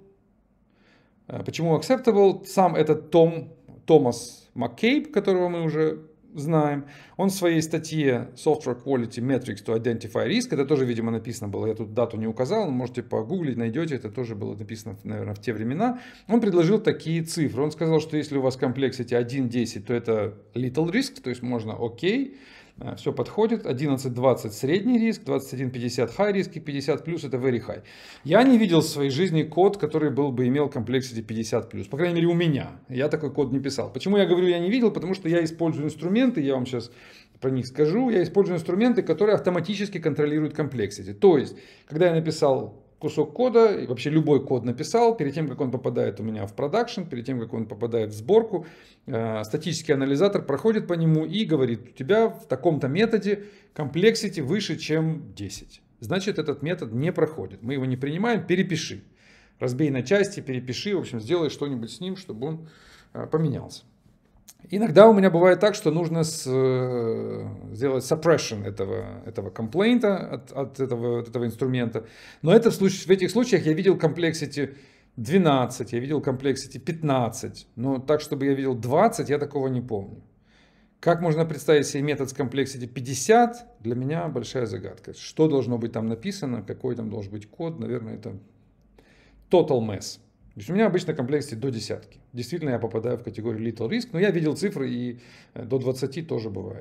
Почему acceptable? Сам этот Том, Томас Маккейб, которого мы уже знаем, он в своей статье Software Quality Metrics to Identify Risk, это тоже, видимо, написано было, я тут дату не указал, можете погуглить, найдете, это тоже было написано, наверное, в те времена. Он предложил такие цифры. Он сказал, что если у вас complexity один десять, то это little risk, то есть можно окей, все подходит. одиннадцать двадцать средний риск, двадцать один пятьдесят high риск и пятьдесят плюс это very high. Я не видел в своей жизни код, который был бы имел complexity пятьдесят плюс. По крайней мере у меня. Я такой код не писал. Почему я говорю я не видел? Потому что я использую инструменты, я вам сейчас про них скажу. Я использую инструменты, которые автоматически контролируют complexity. То есть, когда я написал кусок кода, и вообще любой код написал, перед тем, как он попадает у меня в продакшн, перед тем, как он попадает в сборку, э, статический анализатор проходит по нему и говорит, у тебя в таком-то методе complexity выше, чем десять. Значит, этот метод не проходит. Мы его не принимаем, перепиши. Разбей на части, перепиши, в общем, сделай что-нибудь с ним, чтобы он э, поменялся. Иногда у меня бывает так, что нужно с, сделать suppression этого, этого комплейнта от, от, этого, от этого инструмента. Но это в, случае, в этих случаях я видел complexity двенадцать, я видел complexity пятнадцать. Но так, чтобы я видел двадцать, я такого не помню. Как можно представить себе метод с complexity пятьдесят? Для меня большая загадка. Что должно быть там написано, какой там должен быть код? Наверное, это total mess. То есть у меня обычно complexity до десятки. Действительно, я попадаю в категорию little risk, но я видел цифры и до двадцати тоже бывает.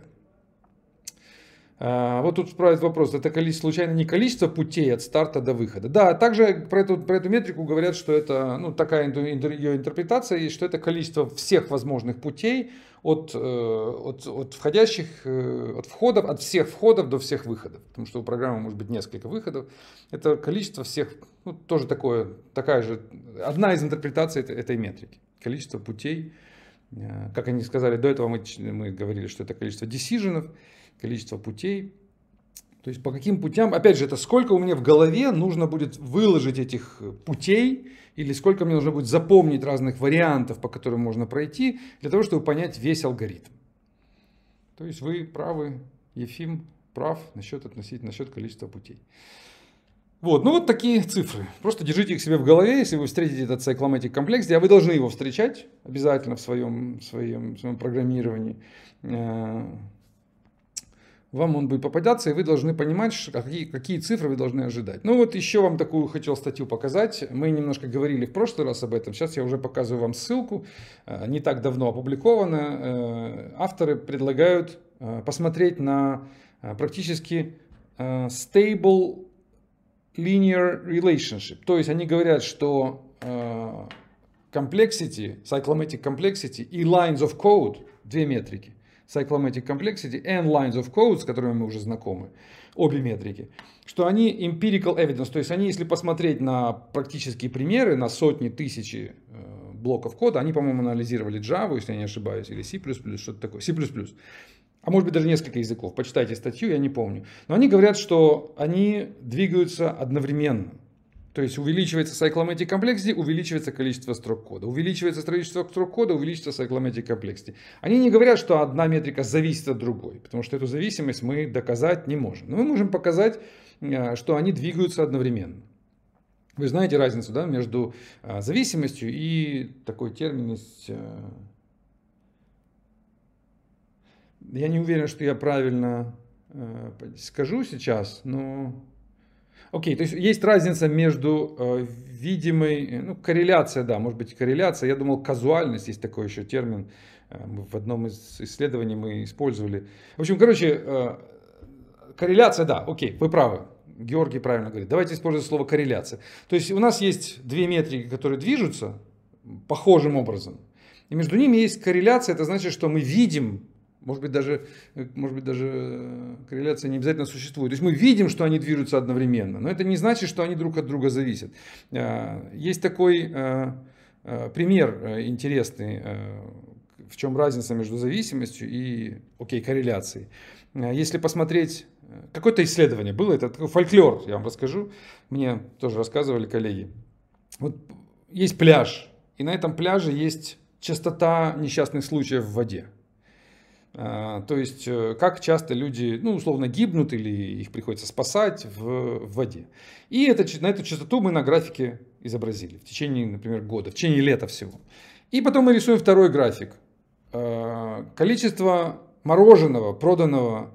А, вот тут спрашивает вопрос, это количество, случайно не количество путей от старта до выхода? Да, также про эту, про эту метрику говорят, что это, ну, такая ее интерпретация есть, что это количество всех возможных путей от, от, от входящих, от входов, от всех входов до всех выходов. Потому что у программы может быть несколько выходов. Это количество всех, ну, тоже такое, такая же, одна из интерпретаций этой, этой метрики. Количество путей, как они сказали, до этого мы, мы говорили, что это количество decision'ов, количество путей. То есть по каким путям, опять же, это сколько у меня в голове нужно будет выложить этих путей, или сколько мне нужно будет запомнить разных вариантов, по которым можно пройти, для того, чтобы понять весь алгоритм. То есть вы правы, Ефим прав насчет, относительно, насчет количества путей. Вот, ну вот такие цифры. Просто держите их себе в голове, если вы встретите этот cyclomatic complexity, а вы должны его встречать обязательно в своем, в своем, в своем программировании. Вам он будет попадаться, и вы должны понимать, какие, какие цифры вы должны ожидать. Ну вот еще вам такую хотел статью показать. Мы немножко говорили в прошлый раз об этом. Сейчас я уже показываю вам ссылку. Не так давно опубликована. Авторы предлагают посмотреть на практически stable linear relationship. То есть они говорят, что complexity, cyclomatic complexity и lines of code, две метрики, cyclomatic complexity and lines of code, с которыми мы уже знакомы, обе метрики, что они empirical evidence, то есть они, если посмотреть на практические примеры, на сотни, тысячи блоков кода, они, по-моему, анализировали Java, если я не ошибаюсь, или C++, что-то такое, C++, а может быть даже несколько языков, почитайте статью, я не помню. Но они говорят, что они двигаются одновременно. То есть увеличивается cyclomatic complexity, увеличивается количество строк кода. Увеличивается количество строк кода, увеличивается cyclomatic complexity. Они не говорят, что одна метрика зависит от другой, потому что эту зависимость мы доказать не можем. Но мы можем показать, что они двигаются одновременно. Вы знаете разницу, да, между зависимостью и такой термин есть... Я не уверен, что я правильно скажу сейчас, но... Окей, okay, то есть есть разница между э, видимой, ну, корреляция, да, может быть корреляция, я думал казуальность, есть такой еще термин, э, в одном из исследований мы использовали. В общем, короче, э, корреляция, да, окей, okay, вы правы, Георгий правильно говорит, давайте используем слово корреляция. То есть у нас есть две метрики, которые движутся похожим образом, и между ними есть корреляция, это значит, что мы видим, Может быть, даже, может быть, даже корреляция не обязательно существует. То есть мы видим, что они движутся одновременно, но это не значит, что они друг от друга зависят. Есть такой пример интересный, в чем разница между зависимостью и, окей, корреляцией. Если посмотреть, какое-то исследование было, это такой фольклор, я вам расскажу, мне тоже рассказывали коллеги. Вот есть пляж, и на этом пляже есть частота несчастных случаев в воде. То есть, как часто люди, ну, условно, гибнут или их приходится спасать в, в воде. И это, на эту частоту мы на графике изобразили в течение, например, года, в течение лета всего. И потом мы рисуем второй график. Количество мороженого, проданного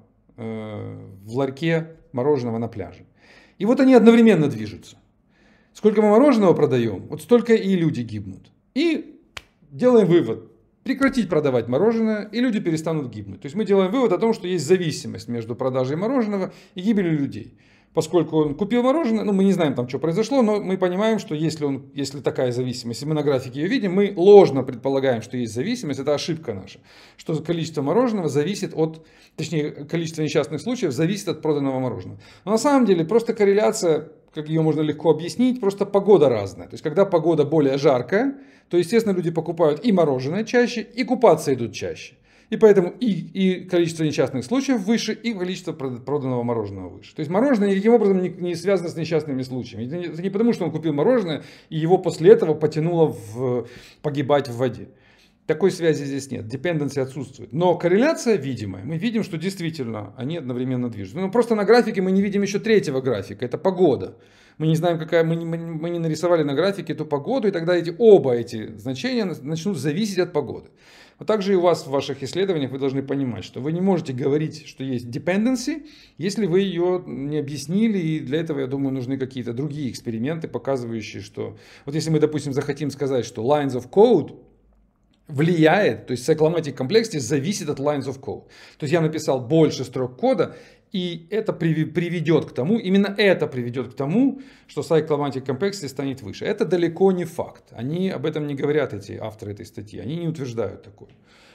в ларьке мороженого на пляже. И вот они одновременно движутся. Сколько мы мороженого продаем, вот столько и люди гибнут. И делаем вывод. Прекратить продавать мороженое, и люди перестанут гибнуть. То есть мы делаем вывод о том, что есть зависимость между продажей мороженого и гибелью людей. Поскольку он купил мороженое, ну мы не знаем там, что произошло, но мы понимаем, что если, он, если такая зависимость, и мы на графике ее видим, мы ложно предполагаем, что есть зависимость, это ошибка наша. Что количество мороженого зависит от, точнее количество несчастных случаев зависит от проданного мороженого. Но на самом деле просто корреляция, как ее можно легко объяснить, просто погода разная. То есть когда погода более жаркая, то естественно люди покупают и мороженое чаще, и купаться идут чаще. И поэтому и, и количество несчастных случаев выше, и количество проданного мороженого выше. То есть мороженое никаким образом не, не связано с несчастными случаями. Это не, это не потому, что он купил мороженое, и его после этого потянуло в, погибать в воде. Такой связи здесь нет, dependency отсутствует. Но корреляция видимая. Мы видим, что действительно они одновременно движутся. Но просто на графике мы не видим еще третьего графика, это погода. Мы не знаем, какая, мы не, мы не нарисовали на графике эту погоду, и тогда эти, оба эти значения начнут зависеть от погоды. Вот также и у вас в ваших исследованиях вы должны понимать, что вы не можете говорить, что есть dependency, если вы ее не объяснили, и для этого, я думаю, нужны какие-то другие эксперименты, показывающие, что... Вот если мы, допустим, захотим сказать, что lines of code влияет, то есть cyclomatic complexity зависит от lines of code. То есть я написал больше строк кода, и это приведет к тому, именно это приведет к тому, что cyclomatic complexity станет выше. Это далеко не факт. Они об этом не говорят, эти авторы этой статьи. Они не утверждают такое.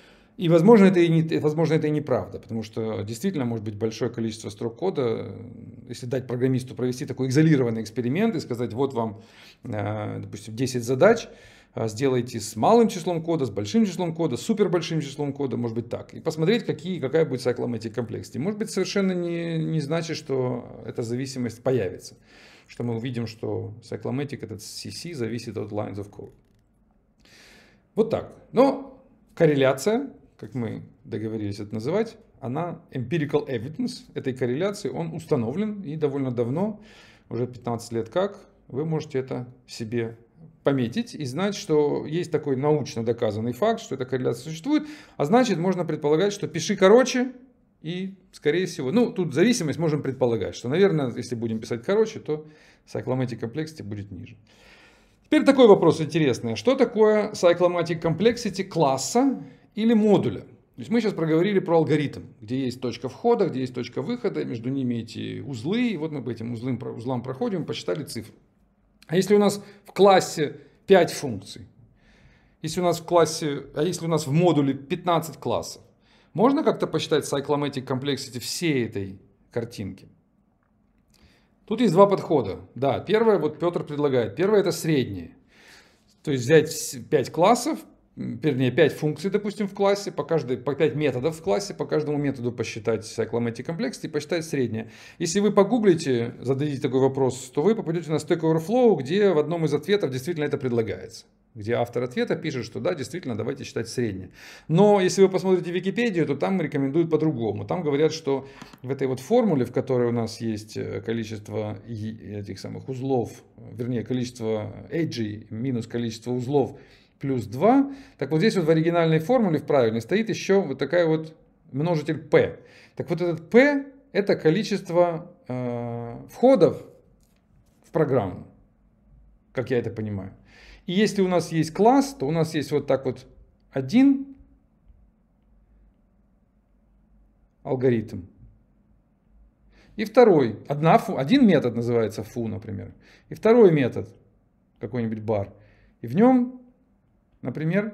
И возможно это и, не, возможно, это и неправда, потому что действительно может быть большое количество строк кода. Если дать программисту провести такой изолированный эксперимент и сказать, вот вам, допустим, десять задач, сделайте с малым числом кода, с большим числом кода, с супер большим числом кода, может быть так. И посмотреть, какие, какая будет cyclomatic complexity. Может быть, совершенно не, не значит, что эта зависимость появится. Что мы увидим, что cyclomatic, этот си си, зависит от lines of code. Вот так. Но корреляция, как мы договорились это называть, она empirical evidence этой корреляции, он установлен и довольно давно, уже пятнадцать лет как, вы можете это себе пометить и знать, что есть такой научно доказанный факт, что эта корреляция существует, а значит можно предполагать, что пиши короче и скорее всего, ну тут зависимость можем предполагать, что наверное если будем писать короче, то cyclomatic complexity будет ниже. Теперь такой вопрос интересный, что такое cyclomatic complexity класса или модуля? То есть мы сейчас проговорили про алгоритм, где есть точка входа, где есть точка выхода, между ними эти узлы, и вот мы по этим узлам, узлам проходим, посчитали цифры. А если у нас в классе пять функций, если у нас в классе, а если у нас в модуле пятнадцать классов, можно как-то посчитать cyclomatic complexity всей этой картинки? Тут есть два подхода. Да, первое, вот Петр предлагает, первое это среднее. То есть взять пять классов, вернее пять функций, допустим, в классе, по, каждой, по пять методов в классе, по каждому методу посчитать cyclomatic complexity и посчитать среднее. Если вы погуглите, зададите такой вопрос, то вы попадете на Stack Overflow, где в одном из ответов действительно это предлагается. Где автор ответа пишет, что да, действительно, давайте считать среднее. Но если вы посмотрите Википедию, то там рекомендуют по-другому. Там говорят, что в этой вот формуле, в которой у нас есть количество этих самых узлов, вернее, количество эйджей минус количество узлов, плюс два. Так вот здесь вот в оригинальной формуле, в правильной, стоит еще вот такая вот множитель p. Так вот этот p это количество э, входов в программу, как я это понимаю. И если у нас есть класс, то у нас есть вот так вот один алгоритм. И второй. Одна фу, один метод называется foo, например. И второй метод, какой-нибудь бар. И в нем, например,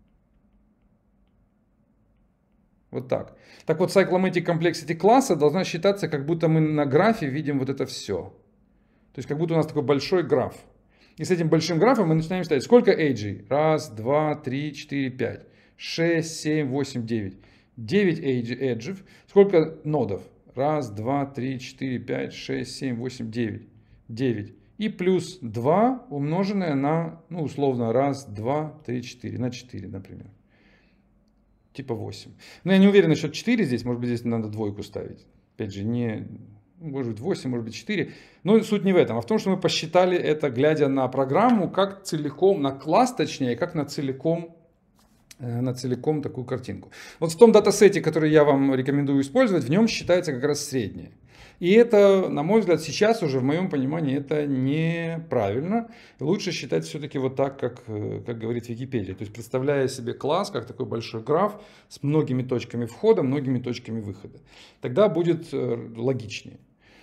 вот так. Так вот, cyclomatic complexity класса должна считаться, как будто мы на графе видим вот это все. То есть, как будто у нас такой большой граф. И с этим большим графом мы начинаем считать, сколько эйджей? Раз, два, три, четыре, пять, шесть, семь, восемь, девять. девять эджев. Сколько нодов? Раз, два, три, четыре, пять, шесть, семь, восемь, девять. девять. И плюс два умноженное на, ну, условно, раз, два, три, четыре. На четыре, например. Типа восемь. Но я не уверен насчет четыре здесь. Может быть, здесь надо двойку ставить. Опять же, не... Может быть восемь, может быть четыре. Но суть не в этом, а в том, что мы посчитали это, глядя на программу, как целиком, на класс точнее, как на целиком, на целиком такую картинку. Вот в том датасете, который я вам рекомендую использовать, в нем считается как раз среднее. И это, на мой взгляд, сейчас уже в моем понимании это неправильно. Лучше считать все-таки вот так, как, как говорит Википедия. То есть представляя себе класс как такой большой граф с многими точками входа, многими точками выхода. Тогда будет логичнее.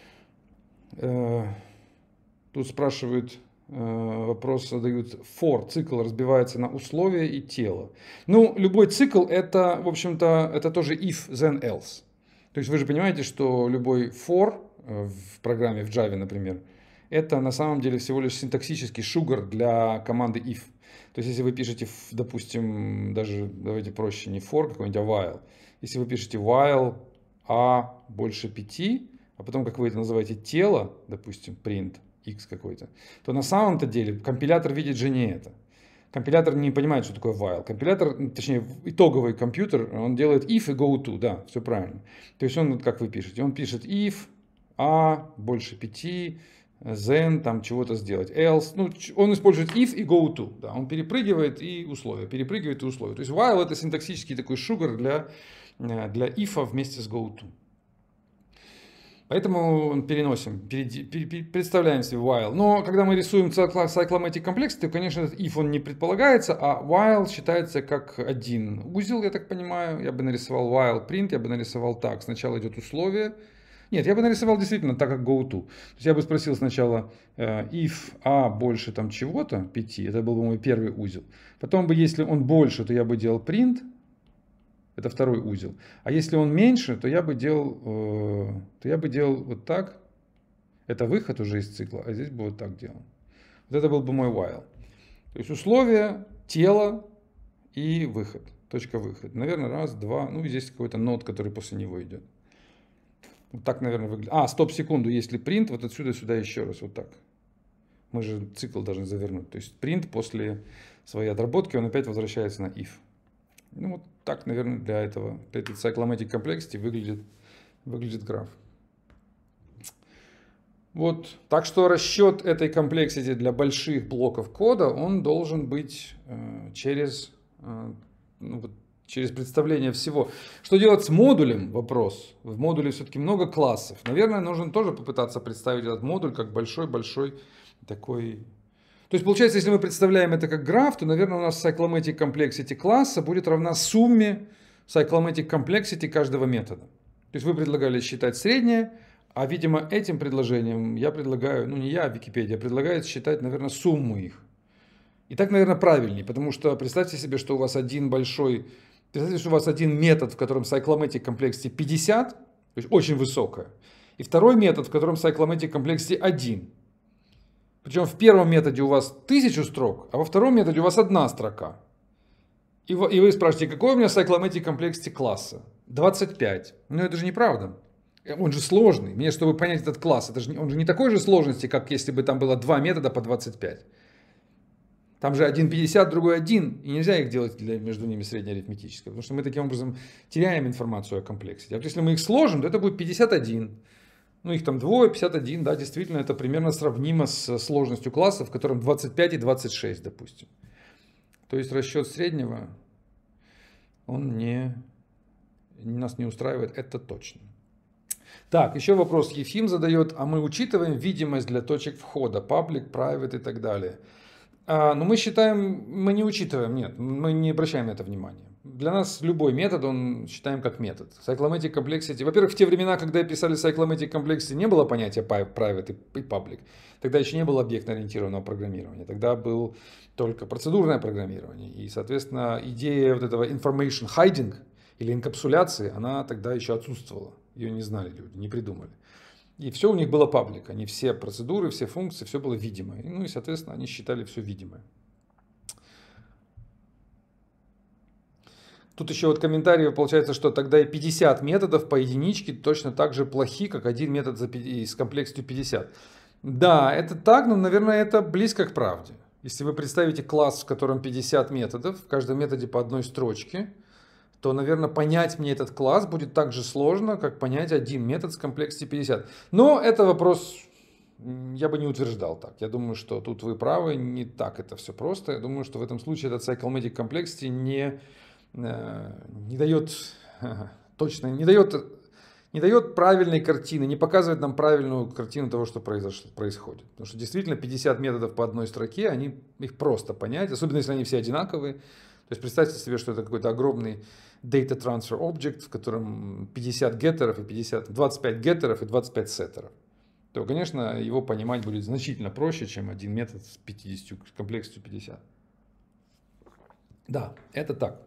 Тут спрашивают, вопрос задают, for, цикл разбивается на условия и тело. Ну, любой цикл это, в общем-то, это тоже if, then, else. То есть вы же понимаете, что любой for в программе, в Java, например, это на самом деле всего лишь синтаксический шугар для команды if. То есть если вы пишете, допустим, даже давайте проще, не for какой-нибудь, а while. Если вы пишете while a больше пяти, а потом, как вы это называете, тело, допустим, print x какой-то, то на самом-то деле компилятор видит же не это. Компилятор не понимает, что такое while. Компилятор, точнее, итоговый компьютер, он делает if и go to, да, все правильно. То есть он, как вы пишете, он пишет if, a больше пяти, then, там чего-то сделать, else. Ну, он использует if и go to, да, он перепрыгивает и условия, перепрыгивает и условия. То есть while это синтаксический такой шугар для, для if вместе с go to. Поэтому переносим, представляем себе while. Но когда мы рисуем cyclomatic complexity, то, конечно, этот if он не предполагается, а while считается как один узел, я так понимаю. Я бы нарисовал while print, я бы нарисовал так. Сначала идет условие. Нет, я бы нарисовал действительно так, как go to. То есть я бы спросил сначала if a больше там чего-то, пяти, это был бы мой первый узел. Потом бы, если он больше, то я бы делал print. Это второй узел. А если он меньше, то я бы делал, э, то я бы делал вот так. Это выход уже из цикла, а здесь бы вот так делал. Вот это был бы мой while. То есть условие, тело и выход. Точка выход. Наверное, раз, два. Ну и здесь какой-то нод, который после него идет. Вот так, наверное, выглядит. А, стоп, секунду. Если print, вот отсюда сюда еще раз. Вот так. Мы же цикл должны завернуть. То есть print после своей отработки, он опять возвращается на if. Ну вот так, наверное, для этого, для этой cyclomatic complexity выглядит, выглядит граф. Вот, так что расчет этой complexity для больших блоков кода, он должен быть э, через, э, ну, вот, через представление всего. Что делать с модулем? Вопрос. В модуле все-таки много классов. Наверное, нужно тоже попытаться представить этот модуль как большой-большой такой... То есть, получается, если мы представляем это как граф, то, наверное, у нас cyclomatic complexity класса будет равна сумме cyclomatic complexity каждого метода. То есть, вы предлагали считать среднее, а, видимо, этим предложением я предлагаю, ну не я, а Википедия, предлагает считать, наверное, сумму их. И так, наверное, правильнее, потому что представьте себе, что у вас один большой, представьте, что у вас один метод, в котором cyclomatic complexity пятьдесят, то есть очень высокая, и второй метод, в котором cyclomatic complexity один. Причем в первом методе у вас тысячу строк, а во втором методе у вас одна строка. И вы, и вы спрашиваете, какой у меня cyclomatic complexity класса? двадцать пять. Но это же неправда. Он же сложный. Мне, чтобы понять этот класс, это же, он же не такой же сложности, как если бы там было два метода по двадцать пять. Там же один пятьдесят, другой один. И нельзя их делать для, между ними среднеарифметическое. Потому что мы таким образом теряем информацию о комплексити. А вот если мы их сложим, то это будет пятьдесят один. Ну, их там двое, пятьдесят один, да, действительно, это примерно сравнимо с сложностью класса, в котором двадцать пять и двадцать шесть, допустим. То есть расчет среднего, он не, нас не устраивает, это точно. Так, еще вопрос Ефим задает, а мы учитываем видимость для точек входа, public, private и так далее? А, но мы считаем, мы не учитываем, нет, мы не обращаем на это внимания. Для нас любой метод, он считаем как метод. Cyclomatic complexity. Во-первых, в те времена, когда писали cyclomatic complexity, не было понятия private и public. Тогда еще не было объектно-ориентированного программирования. Тогда было только процедурное программирование. И, соответственно, идея вот этого information hiding или инкапсуляции, она тогда еще отсутствовала. Ее не знали люди, не придумали. И все у них было паблик. Они все процедуры, все функции, все было видимое. Ну и, соответственно, они считали все видимое. Тут еще вот комментарий получается, что тогда и пятьдесят методов по единичке точно так же плохи, как один метод за, с комплексностью пятьдесят. Да, это так, но, наверное, это близко к правде. Если вы представите класс, в котором пятьдесят методов, в каждом методе по одной строчке, то, наверное, понять мне этот класс будет так же сложно, как понять один метод с комплексностью пятьдесят. Но это вопрос, я бы не утверждал так. Я думаю, что тут вы правы, не так это все просто. Я думаю, что в этом случае этот Cyclomatic Complexity не... не дает точно, не дает, не дает правильной картины, не показывает нам правильную картину того, что произошло, происходит. Потому что действительно пятьдесят методов по одной строке, они, их просто понять, особенно если они все одинаковые. То есть представьте себе, что это какой-то огромный data transfer object, в котором пятьдесят геттеров и пятьдесят, двадцать пять геттеров и двадцать пять сеттеров. То, конечно, его понимать будет значительно проще, чем один метод с пятьдесят, комплексностью пятьдесят. Да, это так.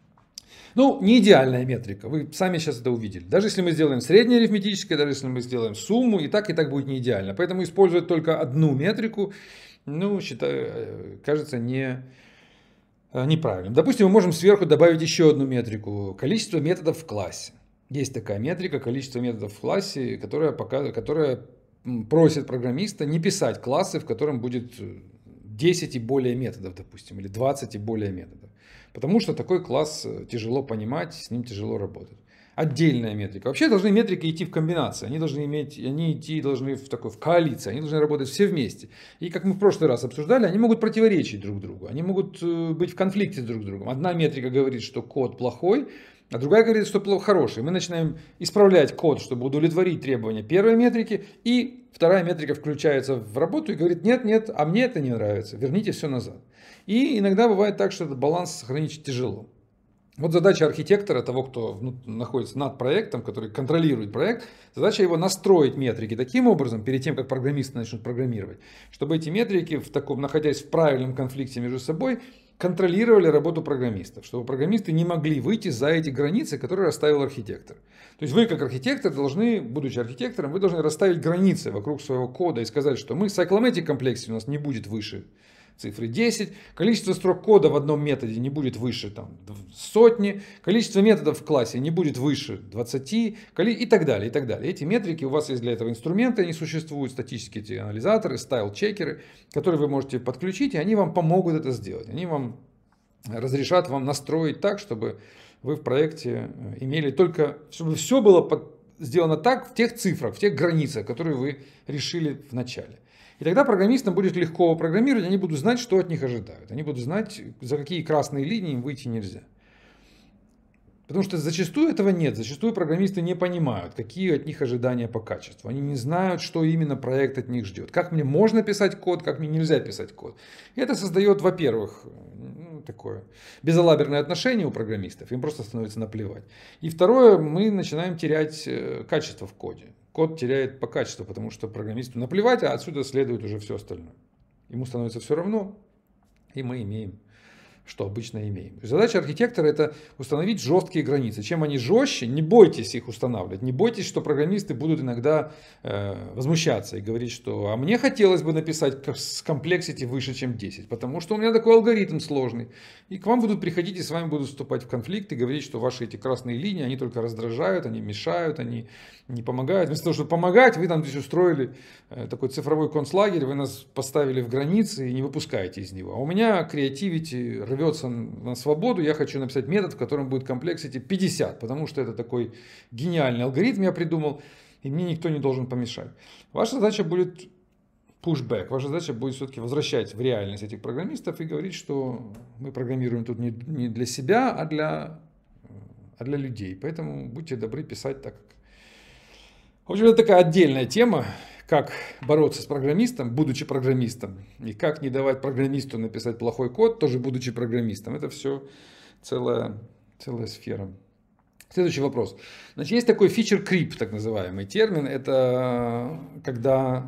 Ну, не идеальная метрика, вы сами сейчас это увидели. Даже если мы сделаем среднее арифметическое, даже если мы сделаем сумму, и так, и так будет не идеально. Поэтому использовать только одну метрику, ну, считаю, кажется не, неправильным. Допустим, мы можем сверху добавить еще одну метрику. Количество методов в классе. Есть такая метрика, количество методов в классе, которая, показывает, которая просит программиста не писать классы, в котором будет десять и более методов, допустим, или двадцать и более методов. Потому что такой класс тяжело понимать, с ним тяжело работать. Отдельная метрика. Вообще должны метрики идти в комбинации. Они должны иметь, они идти должны в такой в коалиции. Они должны работать все вместе. И как мы в прошлый раз обсуждали, они могут противоречить друг другу. Они могут быть в конфликте друг с другом. Одна метрика говорит, что код плохой, а другая говорит, что код хороший. Мы начинаем исправлять код, чтобы удовлетворить требования первой метрики. И вторая метрика включается в работу и говорит, нет, нет, а мне это не нравится. Верните все назад. И иногда бывает так, что этот баланс сохранить тяжело. Вот задача архитектора, того, кто находится над проектом, который контролирует проект, задача его настроить метрики таким образом, перед тем, как программисты начнут программировать, чтобы эти метрики, в таком, находясь в правильном конфликте между собой, контролировали работу программистов, чтобы программисты не могли выйти за эти границы, которые расставил архитектор. То есть вы, как архитектор, должны, будучи архитектором, вы должны расставить границы вокруг своего кода и сказать, что мы Cyclomatic Complexity у нас не будет выше цифры десять, количество строк кода в одном методе не будет выше там, сотни, количество методов в классе не будет выше двадцати и так далее, и так далее. Эти метрики, у вас есть для этого инструменты, они существуют, статические эти анализаторы, стайл-чекеры, которые вы можете подключить, и они вам помогут это сделать. Они вам разрешат вам настроить так, чтобы вы в проекте имели только, чтобы все было под, сделано так в тех цифрах, в тех границах, которые вы решили в начале. И тогда программистам будет легко программировать, они будут знать, что от них ожидают. Они будут знать, за какие красные линии им выйти нельзя. Потому что зачастую этого нет. Зачастую программисты не понимают, какие от них ожидания по качеству. Они не знают, что именно проект от них ждет. Как мне можно писать код, как мне нельзя писать код. И это создает, во-первых, ну, такое безалаберное отношение у программистов. Им просто становится наплевать. И второе, мы начинаем терять качество в коде. Код теряет по качеству, потому что программисту наплевать, а отсюда следует уже все остальное. Ему становится все равно, и мы имеем, что обычно имеем. Задача архитектора — это установить жесткие границы. Чем они жестче, не бойтесь их устанавливать. Не бойтесь, что программисты будут иногда э, возмущаться и говорить, что а мне хотелось бы написать с комплексити выше, чем десять, потому что у меня такой алгоритм сложный. И к вам будут приходить и с вами будут вступать в конфликт и говорить, что ваши эти красные линии, они только раздражают, они мешают, они не помогают. Вместо того, чтобы помогать, вы там здесь устроили э, такой цифровой концлагерь, вы нас поставили в границы и не выпускаете из него. А у меня креативити рвется на свободу, я хочу написать метод, в котором будет комплексити пятьдесят, потому что это такой гениальный алгоритм я придумал, и мне никто не должен помешать. Ваша задача будет pushback, ваша задача будет все-таки возвращать в реальность этих программистов и говорить, что мы программируем тут не, не для себя, а для, а для людей. Поэтому будьте добры писать так. В общем, это такая отдельная тема, как бороться с программистом, будучи программистом, и как не давать программисту написать плохой код, тоже будучи программистом. Это все целая, целая сфера. Следующий вопрос. Значит, есть такой feature creep, так называемый термин. Это когда,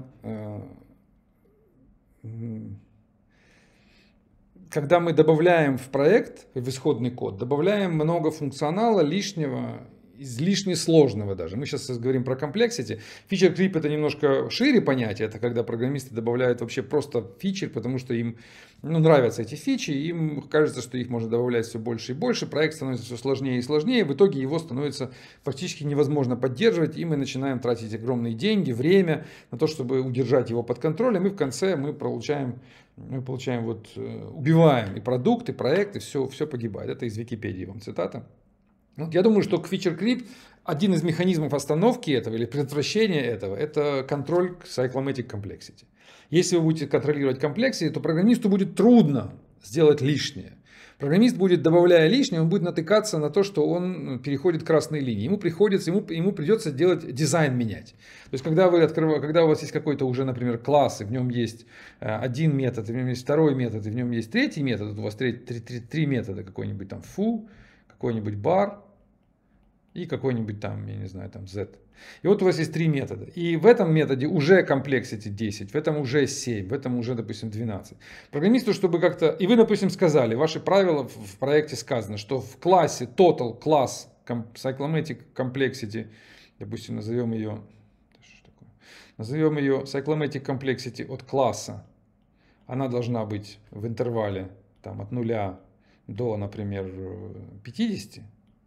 когда мы добавляем в проект, в исходный код, добавляем много функционала лишнего излишне сложного даже. Мы сейчас говорим про complexity. Feature creep — это немножко шире понятие. Это когда программисты добавляют вообще просто фичи, потому что им ну, нравятся эти фичи, им кажется, что их можно добавлять все больше и больше. Проект становится все сложнее и сложнее. В итоге его становится практически невозможно поддерживать. И мы начинаем тратить огромные деньги, время на то, чтобы удержать его под контролем. И в конце мы получаем, мы получаем вот, убиваем и продукт, и проект, и все, все погибает. Это из Википедии вам цитата. Я думаю, что feature creep, один из механизмов остановки этого или предотвращения этого, это контроль cyclomatic complexity. Если вы будете контролировать complexity, то программисту будет трудно сделать лишнее. Программист будет, добавляя лишнее, он будет натыкаться на то, что он переходит красные линии. Ему приходится, ему, ему придется делать дизайн менять. То есть, когда, вы открыв... когда у вас есть какой-то уже, например, класс, и в нем есть один метод, и в нем есть второй метод, и в нем есть третий метод, у вас три, три, три, три метода, какой-нибудь там foo, какой-нибудь bar, и какой-нибудь там, я не знаю, там z. И вот у вас есть три метода. И в этом методе уже complexity десять, в этом уже семь, в этом уже, допустим, двенадцать. Программисту, чтобы как-то... И вы, допустим, сказали, ваши правила в проекте сказано, что в классе total class cyclomatic complexity, допустим, назовем ее... Что такое? Назовем ее cyclomatic complexity от класса. Она должна быть в интервале там, от нуля до, например, пятидесяти.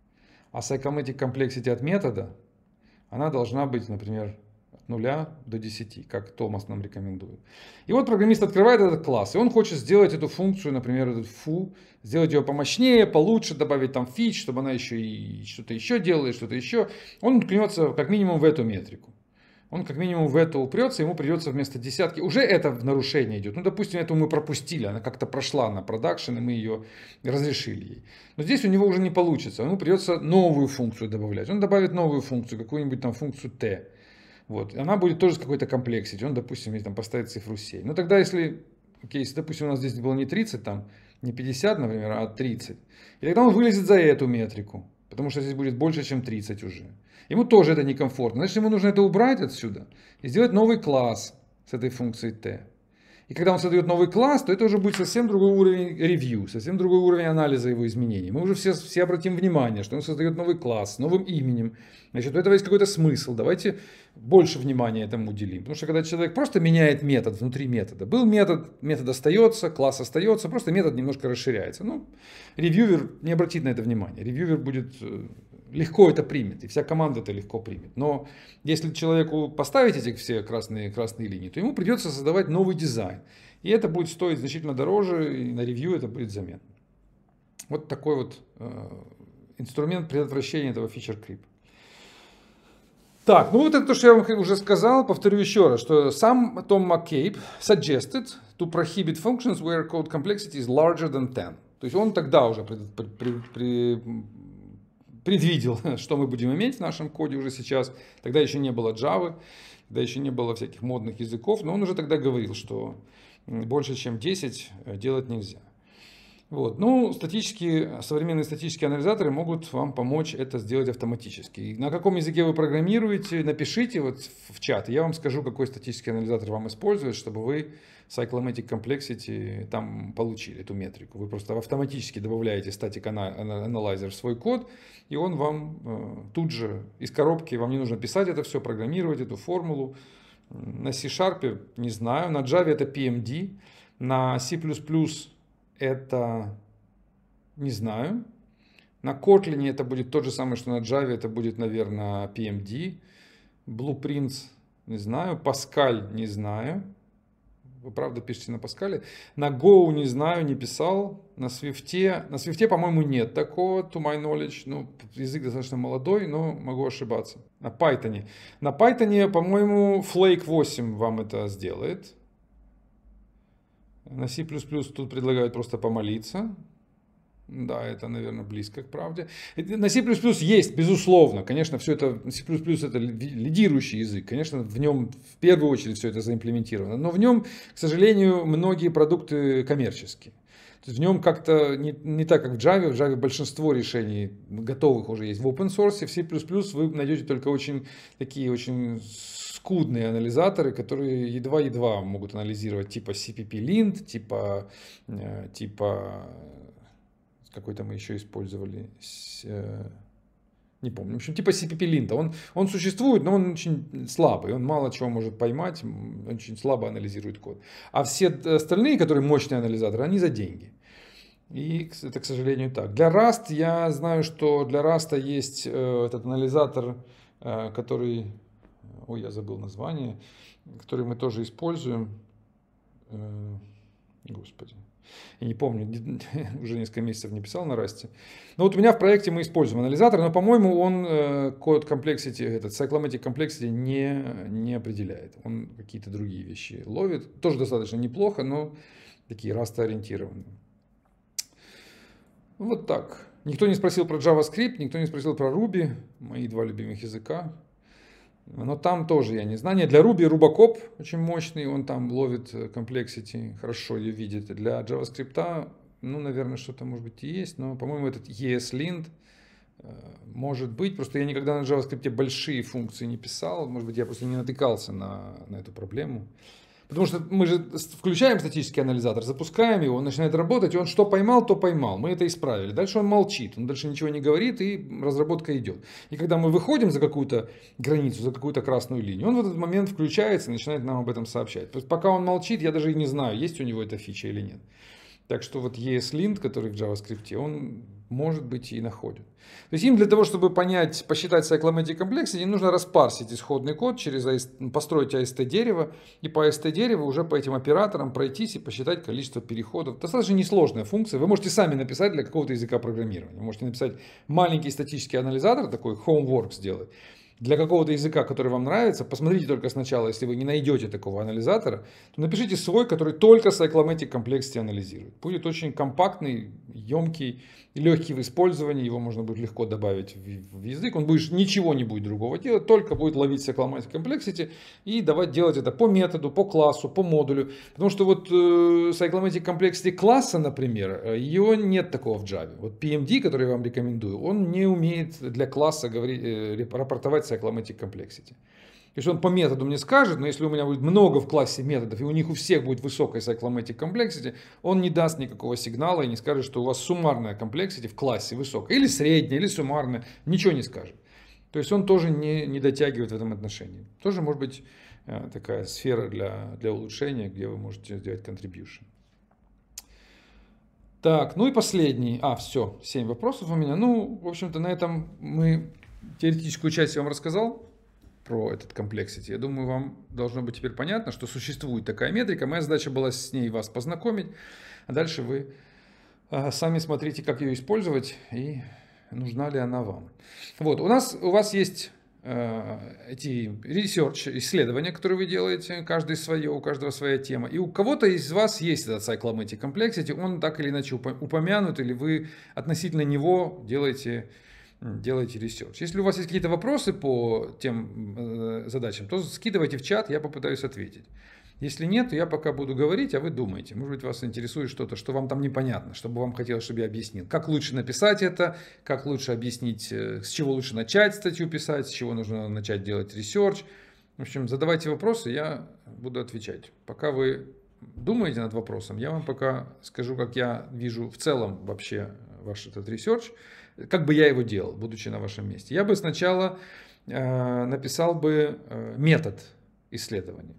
А cyclomatic complexity от метода, она должна быть, например, от нуля до десяти, как Томас нам рекомендует. И вот программист открывает этот класс, и он хочет сделать эту функцию, например, этот foo, сделать ее помощнее, получше, добавить там фич, чтобы она еще и что-то еще делала, что-то еще. Он уткнется как минимум в эту метрику. Он как минимум в это упрется, ему придется вместо десятки. Уже это в нарушение идет. Ну, допустим, эту мы пропустили, она как-то прошла на продакшн, и мы ее разрешили ей. Но здесь у него уже не получится. Ему придется новую функцию добавлять. Он добавит новую функцию, какую-нибудь там функцию t. Вот. Она будет тоже с какой-то комплексити. Он, допустим, там поставит цифру семь. Но тогда, если, окей, если, допустим, у нас здесь было не тридцать, там, не пятьдесят, например, а тридцать. И тогда он вылезет за эту метрику. Потому что здесь будет больше, чем тридцать уже. Ему тоже это некомфортно. Значит, ему нужно это убрать отсюда и сделать новый класс с этой функцией t. И когда он создает новый класс, то это уже будет совсем другой уровень ревью, совсем другой уровень анализа его изменений. Мы уже все, все обратим внимание, что он создает новый класс с новым именем. Значит, у этого есть какой-то смысл. Давайте больше внимания этому уделим. Потому что когда человек просто меняет метод внутри метода. Был метод, метод остается, класс остается, просто метод немножко расширяется. Ну, ревьювер не обратит на это внимание. Ревьювер будет... легко это примет, и вся команда это легко примет. Но если человеку поставить эти все красные, красные линии, то ему придется создавать новый дизайн. И это будет стоить значительно дороже, и на ревью это будет заметно. Вот такой вот э, инструмент предотвращения этого feature creep. Так, ну вот это то, что я вам уже сказал. Повторю еще раз, что сам Том McCabe suggested to prohibit functions where code complexity is larger than ten. То есть он тогда уже при, при, при, при, предвидел, что мы будем иметь в нашем коде уже сейчас. Тогда еще не было Java, тогда еще не было всяких модных языков, но он уже тогда говорил, что больше чем десять делать нельзя. Вот. Ну, статические, современные статические анализаторы могут вам помочь это сделать автоматически. И на каком языке вы программируете, напишите вот в чат, и я вам скажу, какой статический анализатор вам использовать, чтобы вы cyclomatic complexity там получили эту метрику. Вы просто автоматически добавляете static analyzer в свой код, и он вам э, тут же из коробки, вам не нужно писать это все, программировать эту формулу. На C-Sharp не знаю, на Java это пи эм ди, на C++ это не знаю. На Kotlin это будет то же самое, что на Java, это будет, наверное, пи эм ди. Blueprints не знаю. Pascal не знаю. Вы правда пишете на Pascal. На Go не знаю, не писал. На Swift, на Swift, по-моему, нет такого, to my knowledge. Ну, язык достаточно молодой, но могу ошибаться. На Python. На Python, по-моему, Flake восемь вам это сделает. На C++ тут предлагают просто помолиться. Да, это, наверное, близко к правде. На C++ есть, безусловно. Конечно, все это, C++ это лидирующий язык. Конечно, в нем в первую очередь все это заимплементировано. Но в нем, к сожалению, многие продукты коммерческие. То есть в нем как-то не, не так, как в Java. В Java большинство решений готовых уже есть в open source. В C++ вы найдете только очень такие очень скудные анализаторы, которые едва-едва могут анализировать типа си пи пи-lint, типа, типа какой-то мы еще использовали, Не помню. В общем, типа си пи пи-линта. Он, он существует, но он очень слабый. Он мало чего может поймать, очень слабо анализирует код. А все остальные, которые мощные анализаторы, они за деньги. И это, к сожалению, так. Для Rust я знаю, что для Rust есть э, этот анализатор, э, который... Ой, я забыл название. Который мы тоже используем. Э, господи. Я не помню, уже несколько месяцев не писал на Rust. Но вот у меня в проекте мы используем анализатор, но, по-моему, он э, код complexity, этот cyclomatic complexity не, не определяет. Он какие-то другие вещи ловит. Тоже достаточно неплохо, но такие Rust-ориентированные. Вот так. Никто не спросил про JavaScript, никто не спросил про Ruby, мои два любимых языка. Но там тоже я не знаю. Нет, для Ruby Rubacop очень мощный, он там ловит complexity, хорошо ее видит. Для JavaScript, ну, наверное, что-то может быть и есть, но, по-моему, этот и эс линт может быть. Просто я никогда на JavaScript большие функции не писал, может быть, я просто не натыкался на, на эту проблему. Потому что мы же включаем статический анализатор, запускаем его, он начинает работать, и он что поймал, то поймал. Мы это исправили. Дальше он молчит, он дальше ничего не говорит, и разработка идет. И когда мы выходим за какую-то границу, за какую-то красную линию, он в этот момент включается и начинает нам об этом сообщать. Пока он молчит, я даже и не знаю, есть у него эта фича или нет. Так что вот и эс линт, который в JavaScript, он может быть и находит. То есть им для того, чтобы понять, посчитать cyclomatic complexity, им нужно распарсить исходный код, через построить эй эс ти дерево, и по эй эс ти дереву уже по этим операторам пройтись и посчитать количество переходов. Достаточно несложная функция. Вы можете сами написать для какого-то языка программирования. Вы можете написать маленький статический анализатор, такой homework сделать. Для какого-то языка, который вам нравится, посмотрите только сначала, если вы не найдете такого анализатора, то напишите свой, который только cyclomatic complexity анализирует. Будет очень компактный, емкий, легкий в использовании, его можно будет легко добавить в язык. Он будет, ничего не будет другого делать, только будет ловить cyclomatic complexity и давать делать это по методу, по классу, по модулю. Потому что вот э, cyclomatic complexity класса, например, ее нет такого в Java. Вот пи эм ди, который я вам рекомендую, он не умеет для класса говорить, э, рапортовать cyclomatic complexity. То есть он по методу мне скажет, но если у меня будет много в классе методов, и у них у всех будет высокая cyclomatic complexity, он не даст никакого сигнала и не скажет, что у вас суммарная complexity в классе высокая. Или средняя, или суммарная. Ничего не скажет. То есть он тоже не, не дотягивает в этом отношении. Тоже может быть такая сфера для, для улучшения, где вы можете сделать contribution. Так, ну и последний. А, все, семь вопросов у меня. Ну, в общем-то, на этом мы теоретическую часть я вам рассказал про этот complexity. Я думаю, вам должно быть теперь понятно, что существует такая метрика. Моя задача была с ней вас познакомить. А дальше вы а, сами смотрите, как ее использовать и нужна ли она вам. Вот, у нас, у вас есть э, эти research, исследования, которые вы делаете, каждый свое, у каждого своя тема. И у кого-то из вас есть этот cyclomatic complexity, он так или иначе упомянут, или вы относительно него делаете делайте ресерч. Если у вас есть какие-то вопросы по тем э, задачам, то скидывайте в чат, я попытаюсь ответить. Если нет, то я пока буду говорить, а вы думаете. Может быть, вас интересует что-то, что вам там непонятно, чтобы вам хотелось, чтобы я объяснил. Как лучше написать это, как лучше объяснить, с чего лучше начать статью писать, с чего нужно начать делать ресерч. В общем, задавайте вопросы, я буду отвечать. Пока вы думаете над вопросом, я вам пока скажу, как я вижу в целом вообще ваш этот ресерч. Как бы я его делал, будучи на вашем месте? Я бы сначала э, написал бы э, метод исследования.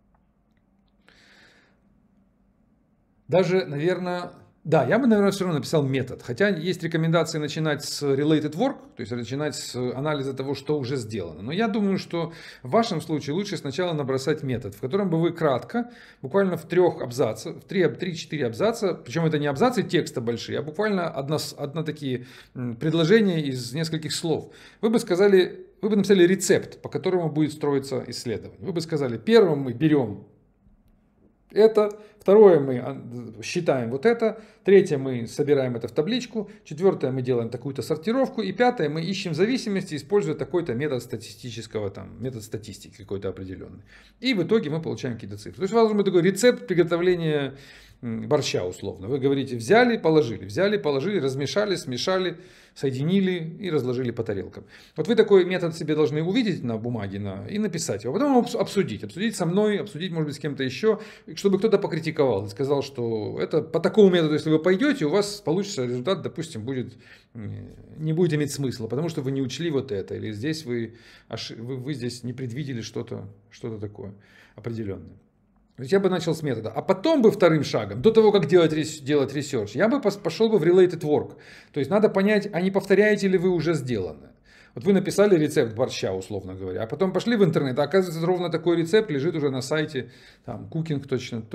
Даже, наверное, да, я бы, наверное, все равно написал метод. Хотя есть рекомендации начинать с related work, то есть начинать с анализа того, что уже сделано. Но я думаю, что в вашем случае лучше сначала набросать метод, в котором бы вы кратко, буквально в трех абзацах, в три-четыре абзаца, причем это не абзацы текста большие, а буквально одно, одно такие предложения из нескольких слов. Вы бы сказали, вы бы написали рецепт, по которому будет строиться исследование. Вы бы сказали, первым мы берем это, второе мы считаем вот это, третье мы собираем это в табличку, четвертое мы делаем такую-то сортировку, и пятое мы ищем зависимости, используя такой-то метод статистического, там, метод статистики какой-то определенный. И в итоге мы получаем какие-то цифры. То есть у вас должен быть такой рецепт приготовления борща условно. Вы говорите взяли, положили, взяли, положили, размешали, смешали, соединили и разложили по тарелкам. Вот вы такой метод себе должны увидеть на бумаге на, и написать его, а потом обсудить. Обсудить со мной, обсудить, может быть, с кем-то еще, чтобы кто-то покритиковал и сказал, что это по такому методу, если вы пойдете, у вас получится результат, допустим, будет, не будет иметь смысла, потому что вы не учли вот это, или здесь вы, вы, вы здесь не предвидели что-то, что-то такое определенное. То есть я бы начал с метода. А потом бы вторым шагом, до того, как делать, делать research, я бы пошел бы в related work. То есть надо понять, а не повторяете ли вы уже сделанное. Вот вы написали рецепт борща, условно говоря, а потом пошли в интернет, а оказывается, ровно такой рецепт лежит уже на сайте там, cooking.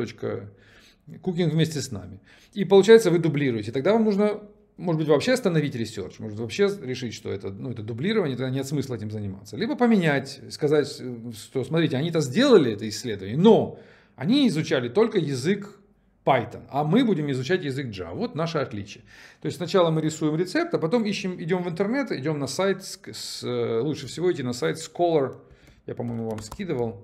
Cooking вместе с нами. И получается, вы дублируете. Тогда вам нужно, может быть, вообще остановить research, может вообще решить, что это, ну, это дублирование, тогда нет смысла этим заниматься. Либо поменять, сказать, что смотрите, они-то сделали это исследование, но они изучали только язык Python, а мы будем изучать язык Java. Вот наше отличие. То есть сначала мы рисуем рецепт, а потом ищем, идем в интернет, идем на сайт, с, с, лучше всего идти на сайт Scholar, я, по-моему, вам скидывал,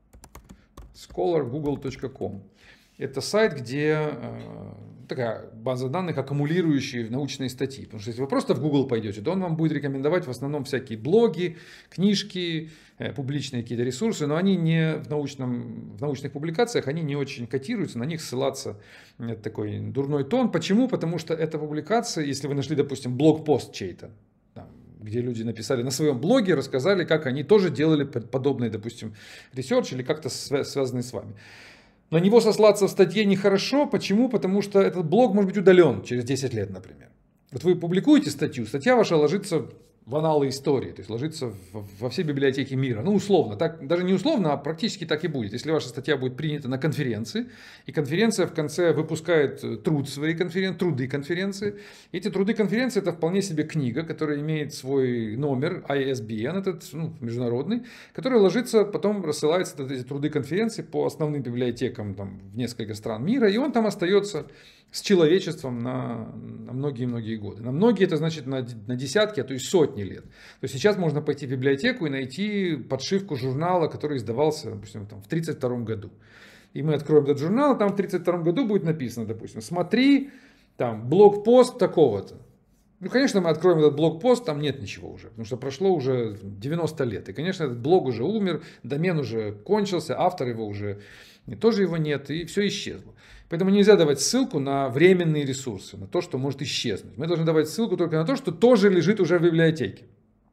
scholar google точка com. Это сайт, где э, такая база данных, аккумулирующая научные статьи. Потому что если вы просто в Google пойдете, то он вам будет рекомендовать в основном всякие блоги, книжки, э, публичные какие-то ресурсы, но они не в, научном, в научных публикациях, они не очень котируются, на них ссылаться это такой дурной тон. Почему? Потому что эта публикация, если вы нашли, допустим, блог-пост чей-то, где люди написали на своем блоге, рассказали, как они тоже делали подобный, допустим, ресерч или как-то связанный с вами. На него сослаться в статье нехорошо. Почему? Потому что этот блог может быть удален через десять лет, например. Вот вы публикуете статью, статья ваша ложится в аналы истории, то есть ложится во все библиотеки мира. Ну, условно, так, даже не условно, а практически так и будет. Если ваша статья будет принята на конференции, и конференция в конце выпускает труд своей конференции, труды конференции. Эти труды конференции — это вполне себе книга, которая имеет свой номер, ай эс би эн, этот, ну, международный, который ложится, потом рассылается, эти труды конференции по основным библиотекам там, в несколько стран мира, и он там остается с человечеством на многие-многие годы. На многие, это значит на, на десятки, а то и сотни лет. То есть сейчас можно пойти в библиотеку и найти подшивку журнала, который издавался, допустим, там, в тридцать втором году. И мы откроем этот журнал, там в тридцать втором году будет написано, допустим, смотри, там, блогпост такого-то. Ну, конечно, мы откроем этот блогпост, там нет ничего уже, потому что прошло уже девяносто лет. И, конечно, этот блог уже умер, домен уже кончился, автор его уже, тоже его нет, и все исчезло. Поэтому нельзя давать ссылку на временные ресурсы, на то, что может исчезнуть. Мы должны давать ссылку только на то, что тоже лежит уже в библиотеке.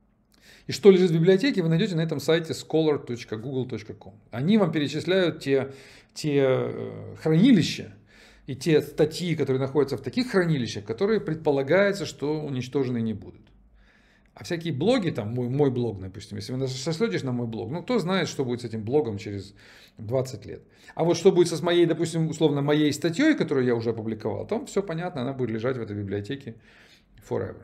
И что лежит в библиотеке, вы найдете на этом сайте scholar точка google точка com. Они вам перечисляют те, те хранилища и те статьи, которые находятся в таких хранилищах, которые предполагается, что уничтожены не будут. А всякие блоги, там мой, мой блог, допустим, если вы сошлетесь на мой блог, ну кто знает, что будет с этим блогом через двадцать лет. А вот что будет со с моей, допустим, условно моей статьей, которую я уже опубликовал, там все понятно, она будет лежать в этой библиотеке forever.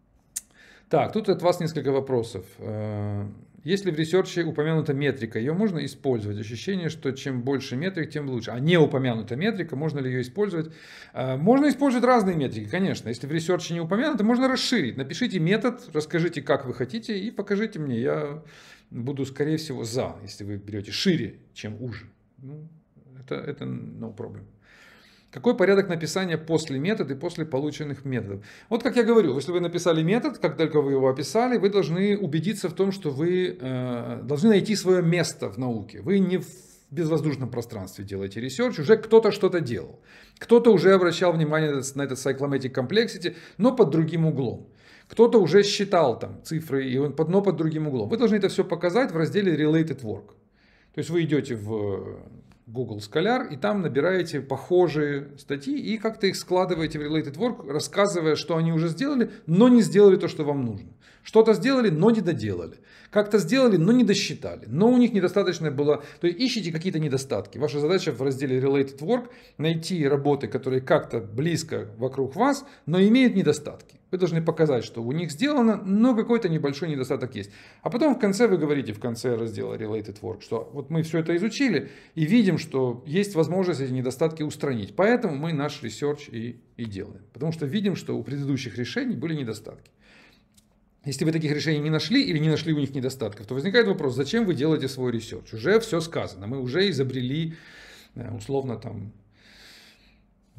Так, тут от вас несколько вопросов. Если в ресерче упомянута метрика, ее можно использовать? Ощущение, что чем больше метрик, тем лучше. А не упомянута метрика, можно ли ее использовать? Можно использовать разные метрики, конечно. Если в ресерче не упомянуто, можно расширить. Напишите метод, расскажите, как вы хотите, и покажите мне. Я буду, скорее всего, за, если вы берете шире, чем уже. Ну, это, это no problem. Какой порядок написания после метода и после полученных методов? Вот как я говорю, если вы написали метод, как только вы его описали, вы должны убедиться в том, что вы э, должны найти свое место в науке. Вы не в безвоздушном пространстве делаете ресерч, уже кто-то что-то делал. Кто-то уже обращал внимание на этот cyclomatic complexity, но под другим углом. Кто-то уже считал там цифры, и он под, но под другим углом. Вы должны это все показать в разделе related work. То есть вы идете в Google Scholar и там набираете похожие статьи и как-то их складываете в related work, рассказывая, что они уже сделали, но не сделали то, что вам нужно. Что-то сделали, но не доделали. Как-то сделали, но не досчитали. Но у них недостаточно было... То есть ищите какие-то недостатки. Ваша задача в разделе related work найти работы, которые как-то близко вокруг вас, но имеют недостатки. Вы должны показать, что у них сделано, но какой-то небольшой недостаток есть. А потом в конце вы говорите, в конце раздела related work, что вот мы все это изучили и видим, что есть возможность эти недостатки устранить. Поэтому мы наш research и, и делаем. Потому что видим, что у предыдущих решений были недостатки. Если вы таких решений не нашли или не нашли у них недостатков, то возникает вопрос, зачем вы делаете свой research? Уже все сказано, мы уже изобрели условно там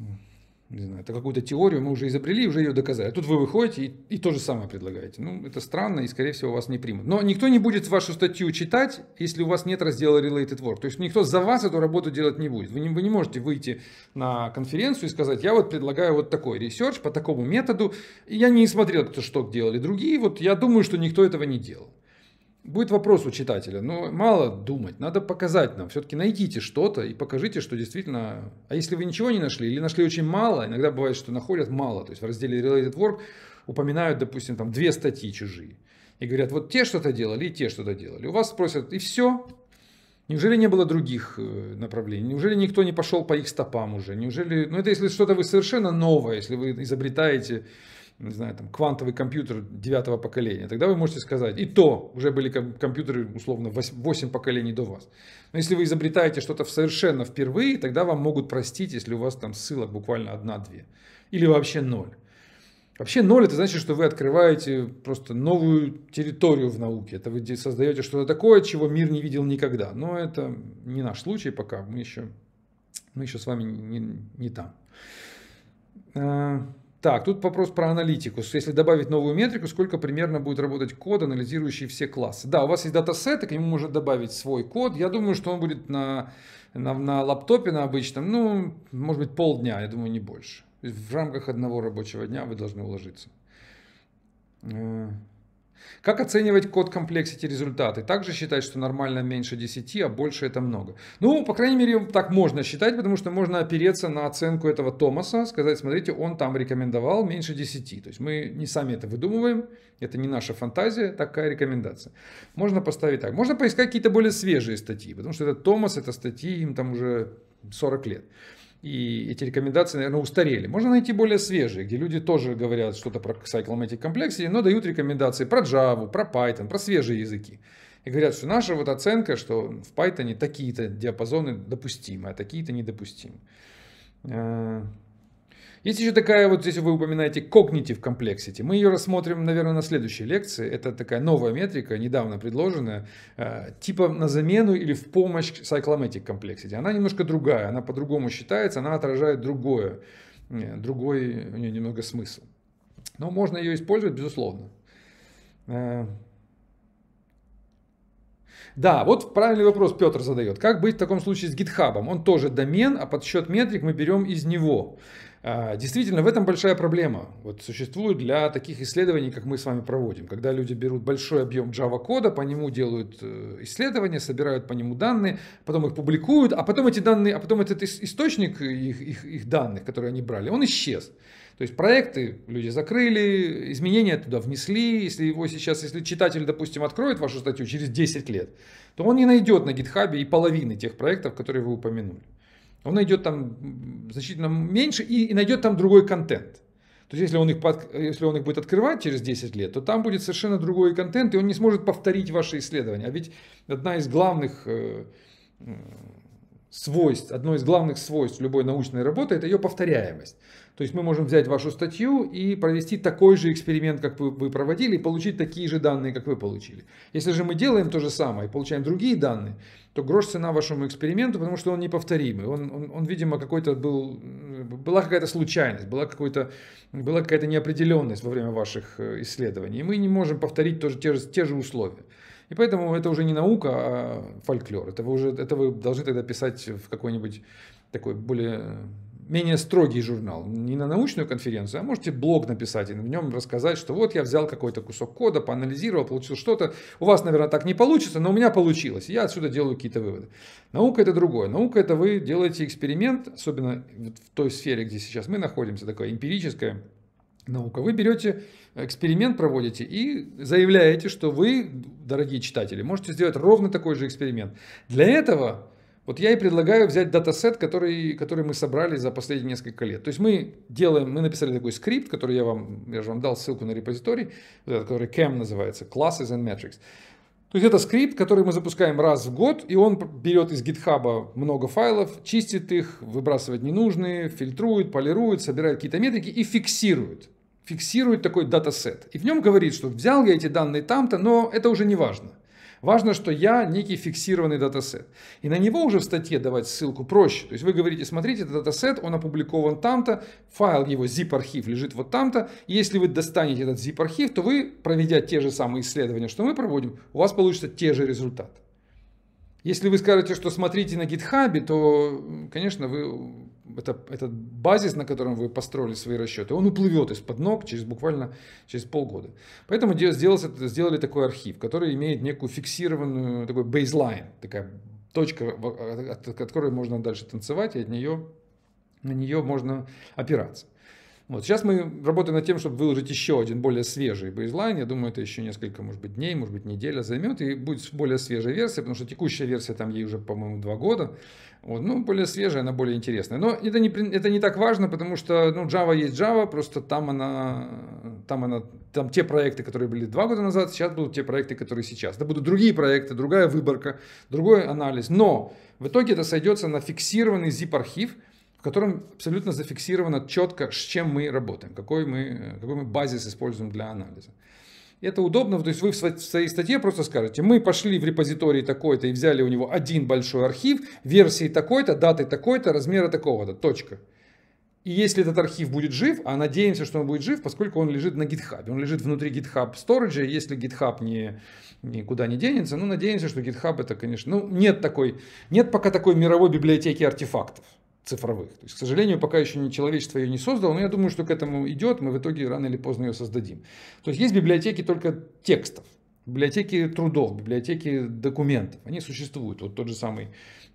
не знаю, это какую-то теорию мы уже изобрели, уже ее доказали. А тут вы выходите и, и то же самое предлагаете. Ну, это странно и, скорее всего, вас не примут. Но никто не будет вашу статью читать, если у вас нет раздела Related Work. То есть никто за вас эту работу делать не будет. Вы не, вы не можете выйти на конференцию и сказать, я вот предлагаю вот такой ресерч по такому методу. И я не смотрел, кто что делали другие. Вот я думаю, что никто этого не делал. Будет вопрос у читателя, но мало думать, надо показать нам. Все-таки найдите что-то и покажите, что действительно... А если вы ничего не нашли или нашли очень мало, иногда бывает, что находят мало. То есть в разделе Related Work упоминают, допустим, там две статьи чужие. И говорят, вот те что-то делали и те что-то делали. У вас спросят, и все? Неужели не было других направлений? Неужели никто не пошел по их стопам уже? Неужели... Ну это если что-то вы совершенно новое, если вы изобретаете... не знаю, там, квантовый компьютер девятого поколения, тогда вы можете сказать, и то уже были компьютеры, условно, восемь поколений до вас. Но если вы изобретаете что-то совершенно впервые, тогда вам могут простить, если у вас там ссылок буквально одна-две. Или вообще ноль. Вообще ноль это значит, что вы открываете просто новую территорию в науке. Это вы создаете что-то такое, чего мир не видел никогда. Но это не наш случай пока, мы еще, мы еще с вами не, не там. Так, тут вопрос про аналитику. Если добавить новую метрику, сколько примерно будет работать код, анализирующий все классы? Да, у вас есть датасет, и к нему можно добавить свой код. Я думаю, что он будет на, на, на лаптопе, на обычном, ну, может быть, полдня, я думаю, не больше. В рамках одного рабочего дня вы должны уложиться. Как оценивать код Complexity результаты? Также считать, что нормально меньше десяти, а больше это много. Ну, по крайней мере, так можно считать, потому что можно опереться на оценку этого Томаса, сказать, смотрите, он там рекомендовал меньше десяти. То есть мы не сами это выдумываем, это не наша фантазия, такая рекомендация. Можно поставить так. Можно поискать какие-то более свежие статьи, потому что этот Томас, это статьи, им там уже сорок лет. И эти рекомендации, наверное, устарели. Можно найти более свежие, где люди тоже говорят что-то про Cyclomatic Complexity, но дают рекомендации про Java, про Python, про свежие языки. И говорят, что наша вот оценка, что в Python такие-то диапазоны допустимы, а такие-то недопустимы. Есть еще такая, вот здесь вы упоминаете Cognitive Complexity. Мы ее рассмотрим, наверное, на следующей лекции. Это такая новая метрика, недавно предложенная, типа на замену или в помощь Cyclomatic Complexity. Она немножко другая, она по-другому считается, она отражает другое, другой у нее немного смысл. Но можно ее использовать, безусловно. Да, вот правильный вопрос Петр задает. Как быть в таком случае с GitHub? Он тоже домен, а подсчет метрик мы берем из него. Действительно, в этом большая проблема. Вот существует для таких исследований, как мы с вами проводим. Когда люди берут большой объем Java кода, по нему делают исследования, собирают по нему данные, потом их публикуют, а потом эти данные, а потом этот источник их, их, их данных, которые они брали, он исчез. То есть проекты люди закрыли, изменения туда внесли. Если его сейчас, если читатель, допустим, откроет вашу статью через десять лет, то он не найдет на GitHub и половины тех проектов, которые вы упомянули. Он найдет там значительно меньше и, и найдет там другой контент. То есть если он, их под, если он их будет открывать через десять лет, то там будет совершенно другой контент, и он не сможет повторить ваши исследования. А ведь одна из главных э, свойств, одно из главных свойств любой научной работы – это ее повторяемость. То есть мы можем взять вашу статью и провести такой же эксперимент, как вы, вы проводили, и получить такие же данные, как вы получили. Если же мы делаем то же самое и получаем другие данные, то грош цена вашему эксперименту, потому что он неповторимый. Он, он, он видимо, какой-то был, была какая-то случайность, была, какой-то, была какая-то неопределенность во время ваших исследований. И мы не можем повторить тоже, те, же, те же условия. И поэтому это уже не наука, а фольклор. Это вы, уже, это вы должны тогда писать в какой-нибудь такой более... менее строгий журнал, не на научную конференцию, а можете блог написать и в нем рассказать, что вот я взял какой-то кусок кода, поанализировал, получил что-то. У вас, наверное, так не получится, но у меня получилось. Я отсюда делаю какие-то выводы. Наука это другое. Наука это вы делаете эксперимент, особенно в той сфере, где сейчас мы находимся, такая эмпирическая наука. Вы берете эксперимент, проводите и заявляете, что вы, дорогие читатели, можете сделать ровно такой же эксперимент. Для этого... Вот я и предлагаю взять датасет, который, который мы собрали за последние несколько лет. То есть мы делаем, мы написали такой скрипт, который я вам, я же вам дал ссылку на репозиторий, который кэм называется, Classes and Metrics. То есть это скрипт, который мы запускаем раз в год, и он берет из GitHub много файлов, чистит их, выбрасывает ненужные, фильтрует, полирует, собирает какие-то метрики и фиксирует. Фиксирует такой датасет. И в нем говорит, что взял я эти данные там-то, но это уже не важно. Важно, что я некий фиксированный датасет. И на него уже в статье давать ссылку проще. То есть вы говорите, смотрите, этот датасет, он опубликован там-то, файл его zip-архив лежит вот там-то. И если вы достанете этот zip-архив, то вы, проведя те же самые исследования, что мы проводим, у вас получатся те же результаты. Если вы скажете, что смотрите на GitHub, то, конечно, вы, это, этот базис, на котором вы построили свои расчеты, он уплывет из-под ног через буквально через полгода. Поэтому сделали, сделали такой архив, который имеет некую фиксированную, такой бейзлайн, такая точка, от которой можно дальше танцевать, и от нее, на нее можно опираться. Вот. Сейчас мы работаем над тем, чтобы выложить еще один более свежий бейзлайн. Я думаю, это еще несколько, может быть, дней, может быть, неделя займет. И будет более свежая версия, потому что текущая версия, там ей уже, по-моему, два года. Вот. Ну, более свежая, она более интересная. Но это не, это не так важно, потому что ну, Java есть Java, просто там она, там она, там те проекты, которые были два года назад, сейчас будут те проекты, которые сейчас. Это будут другие проекты, другая выборка, другой анализ. Но в итоге это сойдется на фиксированный zip-архив, в котором абсолютно зафиксировано четко, с чем мы работаем, какой мы, какой мы базис используем для анализа. И это удобно, то есть вы в своей статье просто скажете, мы пошли в репозиторий такой-то и взяли у него один большой архив, версии такой-то, даты такой-то, размера такого-то, точка. И если этот архив будет жив, а надеемся, что он будет жив, поскольку он лежит на GitHub, он лежит внутри GitHub Storage, если GitHub не, никуда не денется, ну надеемся, что GitHub это, конечно, ну нет такой, нет пока такой мировой библиотеки артефактов цифровых. То есть, к сожалению, пока еще не человечество ее не создало, но я думаю, что к этому идет, мы в итоге рано или поздно ее создадим. То есть есть библиотеки только текстов, библиотеки трудов, библиотеки документов, они существуют. Вот тот же самый,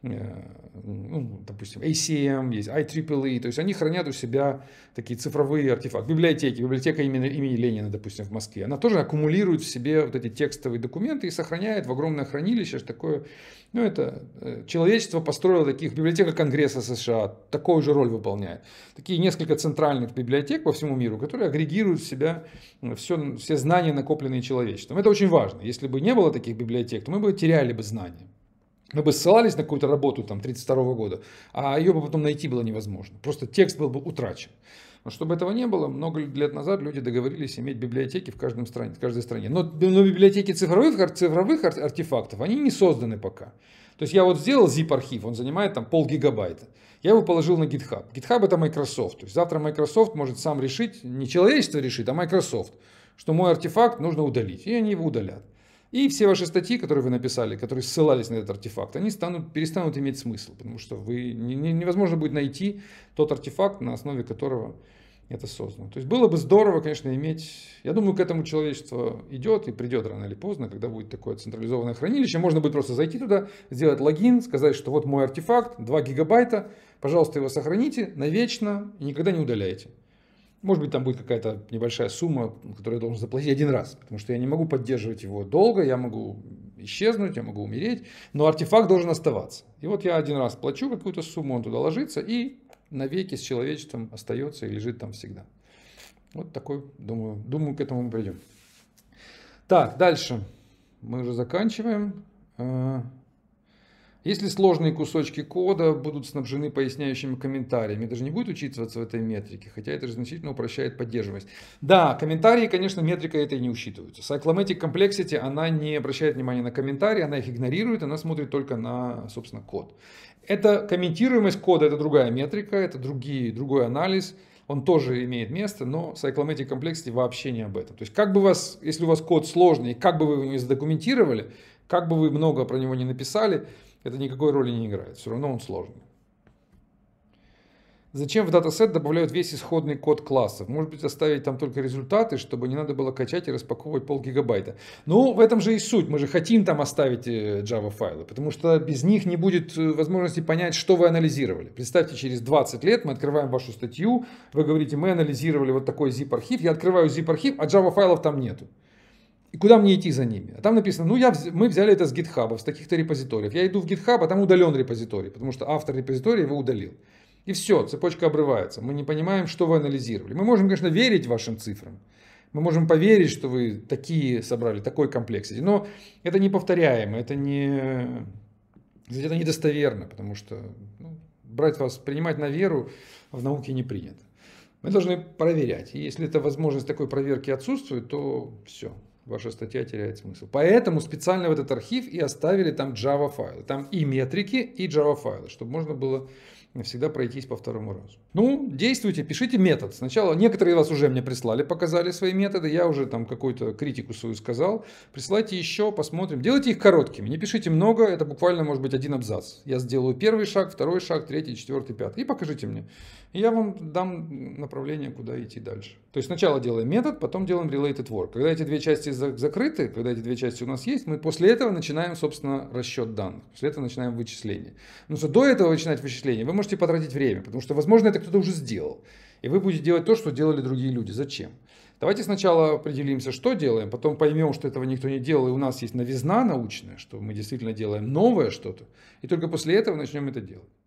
ну, допустим, эй си эм, есть ай трипл и, то есть они хранят у себя такие цифровые артефакты. Библиотеки, библиотека имени, имени Ленина, допустим, в Москве, она тоже аккумулирует в себе вот эти текстовые документы и сохраняет в огромное хранилище такое. Ну, это человечество построило таких, библиотека Конгресса США такую же роль выполняет. Такие несколько центральных библиотек по всему миру, которые агрегируют в себя все, все знания, накопленные человечеством. Это очень важно. Если бы не было таких библиотек, то мы бы теряли бы знания. Мы бы ссылались на какую-то работу там тридцать второго года, а ее бы потом найти было невозможно. Просто текст был бы утрачен. Но чтобы этого не было, много лет назад люди договорились иметь библиотеки в, каждом стране, в каждой стране. Но, но библиотеки цифровых, цифровых артефактов, они не созданы пока. То есть я вот сделал zip-архив, он занимает там полгигабайта. Я его положил на GitHub. GitHub это Microsoft. То есть завтра Microsoft может сам решить, не человечество решит, а Microsoft, что мой артефакт нужно удалить. И они его удалят. И все ваши статьи, которые вы написали, которые ссылались на этот артефакт, они станут, перестанут иметь смысл, потому что вы, не, невозможно будет найти тот артефакт, на основе которого это создано. То есть было бы здорово, конечно, иметь, я думаю, к этому человечество идет и придет рано или поздно, когда будет такое централизованное хранилище, можно будет просто зайти туда, сделать логин, сказать, что вот мой артефакт, два гигабайта, пожалуйста, его сохраните навечно и никогда не удаляйте. Может быть, там будет какая-то небольшая сумма, которую я должен заплатить один раз, потому что я не могу поддерживать его долго, я могу исчезнуть, я могу умереть, но артефакт должен оставаться. И вот я один раз плачу какую-то сумму, он туда ложится и навеки с человечеством остается и лежит там всегда. Вот такой, думаю, думаю, к этому мы придем. Так, дальше. Мы уже заканчиваем. Если сложные кусочки кода будут снабжены поясняющими комментариями, это же не будет учитываться в этой метрике, хотя это же значительно упрощает поддерживаемость. Да, комментарии, конечно, метрика этой не учитываются. Cyclomatic Complexity, она не обращает внимания на комментарии, она их игнорирует, она смотрит только на, собственно, код. Это комментируемость кода, это другая метрика, это другие, другой анализ, он тоже имеет место, но Cyclomatic Complexity вообще не об этом. То есть, как бы вас, если у вас код сложный, как бы вы его не задокументировали, как бы вы много про него не написали, это никакой роли не играет, все равно он сложный. Зачем в датасет добавляют весь исходный код классов? Может быть, оставить там только результаты, чтобы не надо было качать и распаковывать полгигабайта. Ну, в этом же и суть. Мы же хотим там оставить Java файлы, потому что без них не будет возможности понять, что вы анализировали. Представьте, через двадцать лет мы открываем вашу статью, вы говорите, мы анализировали вот такой zip-архив, я открываю zip-архив, а Java файлов там нету. И куда мне идти за ними? А там написано, ну я, мы взяли это с GitHub, с таких-то репозиториев. Я иду в GitHub, а там удален репозиторий, потому что автор репозитория его удалил. И все, цепочка обрывается. Мы не понимаем, что вы анализировали. Мы можем, конечно, верить вашим цифрам. Мы можем поверить, что вы такие собрали, такой комплексити. Но это неповторяемо, это не, это недостоверно, потому что ну, брать вас, принимать на веру в науке не принято. Мы должны проверять. И если эта возможность такой проверки отсутствует, то все. ваша статья теряет смысл. Поэтому специально в этот архив и оставили там Java файлы. Там и метрики, и Java файлы, чтобы можно было всегда пройтись по второму разу. Ну, действуйте, пишите метод. Сначала некоторые из вас уже мне прислали, показали свои методы. Я уже там какую-то критику свою сказал. Присылайте еще, посмотрим. Делайте их короткими. Не пишите много, это буквально может быть один абзац. Я сделаю первый шаг, второй шаг, третий, четвертый, пятый. И покажите мне. И я вам дам направление, куда идти дальше. То есть сначала делаем метод, потом делаем related work. Когда эти две части закрыты, когда эти две части у нас есть, мы после этого начинаем, собственно, расчет данных. После этого начинаем вычисление. Но что до этого начинать вычисление, вы можете потратить время, потому что, возможно, это кто-то уже сделал. И вы будете делать то, что делали другие люди. Зачем? Давайте сначала определимся, что делаем, потом поймем, что этого никто не делал, и у нас есть новизна научная, что мы действительно делаем новое что-то, и только после этого начнем это делать.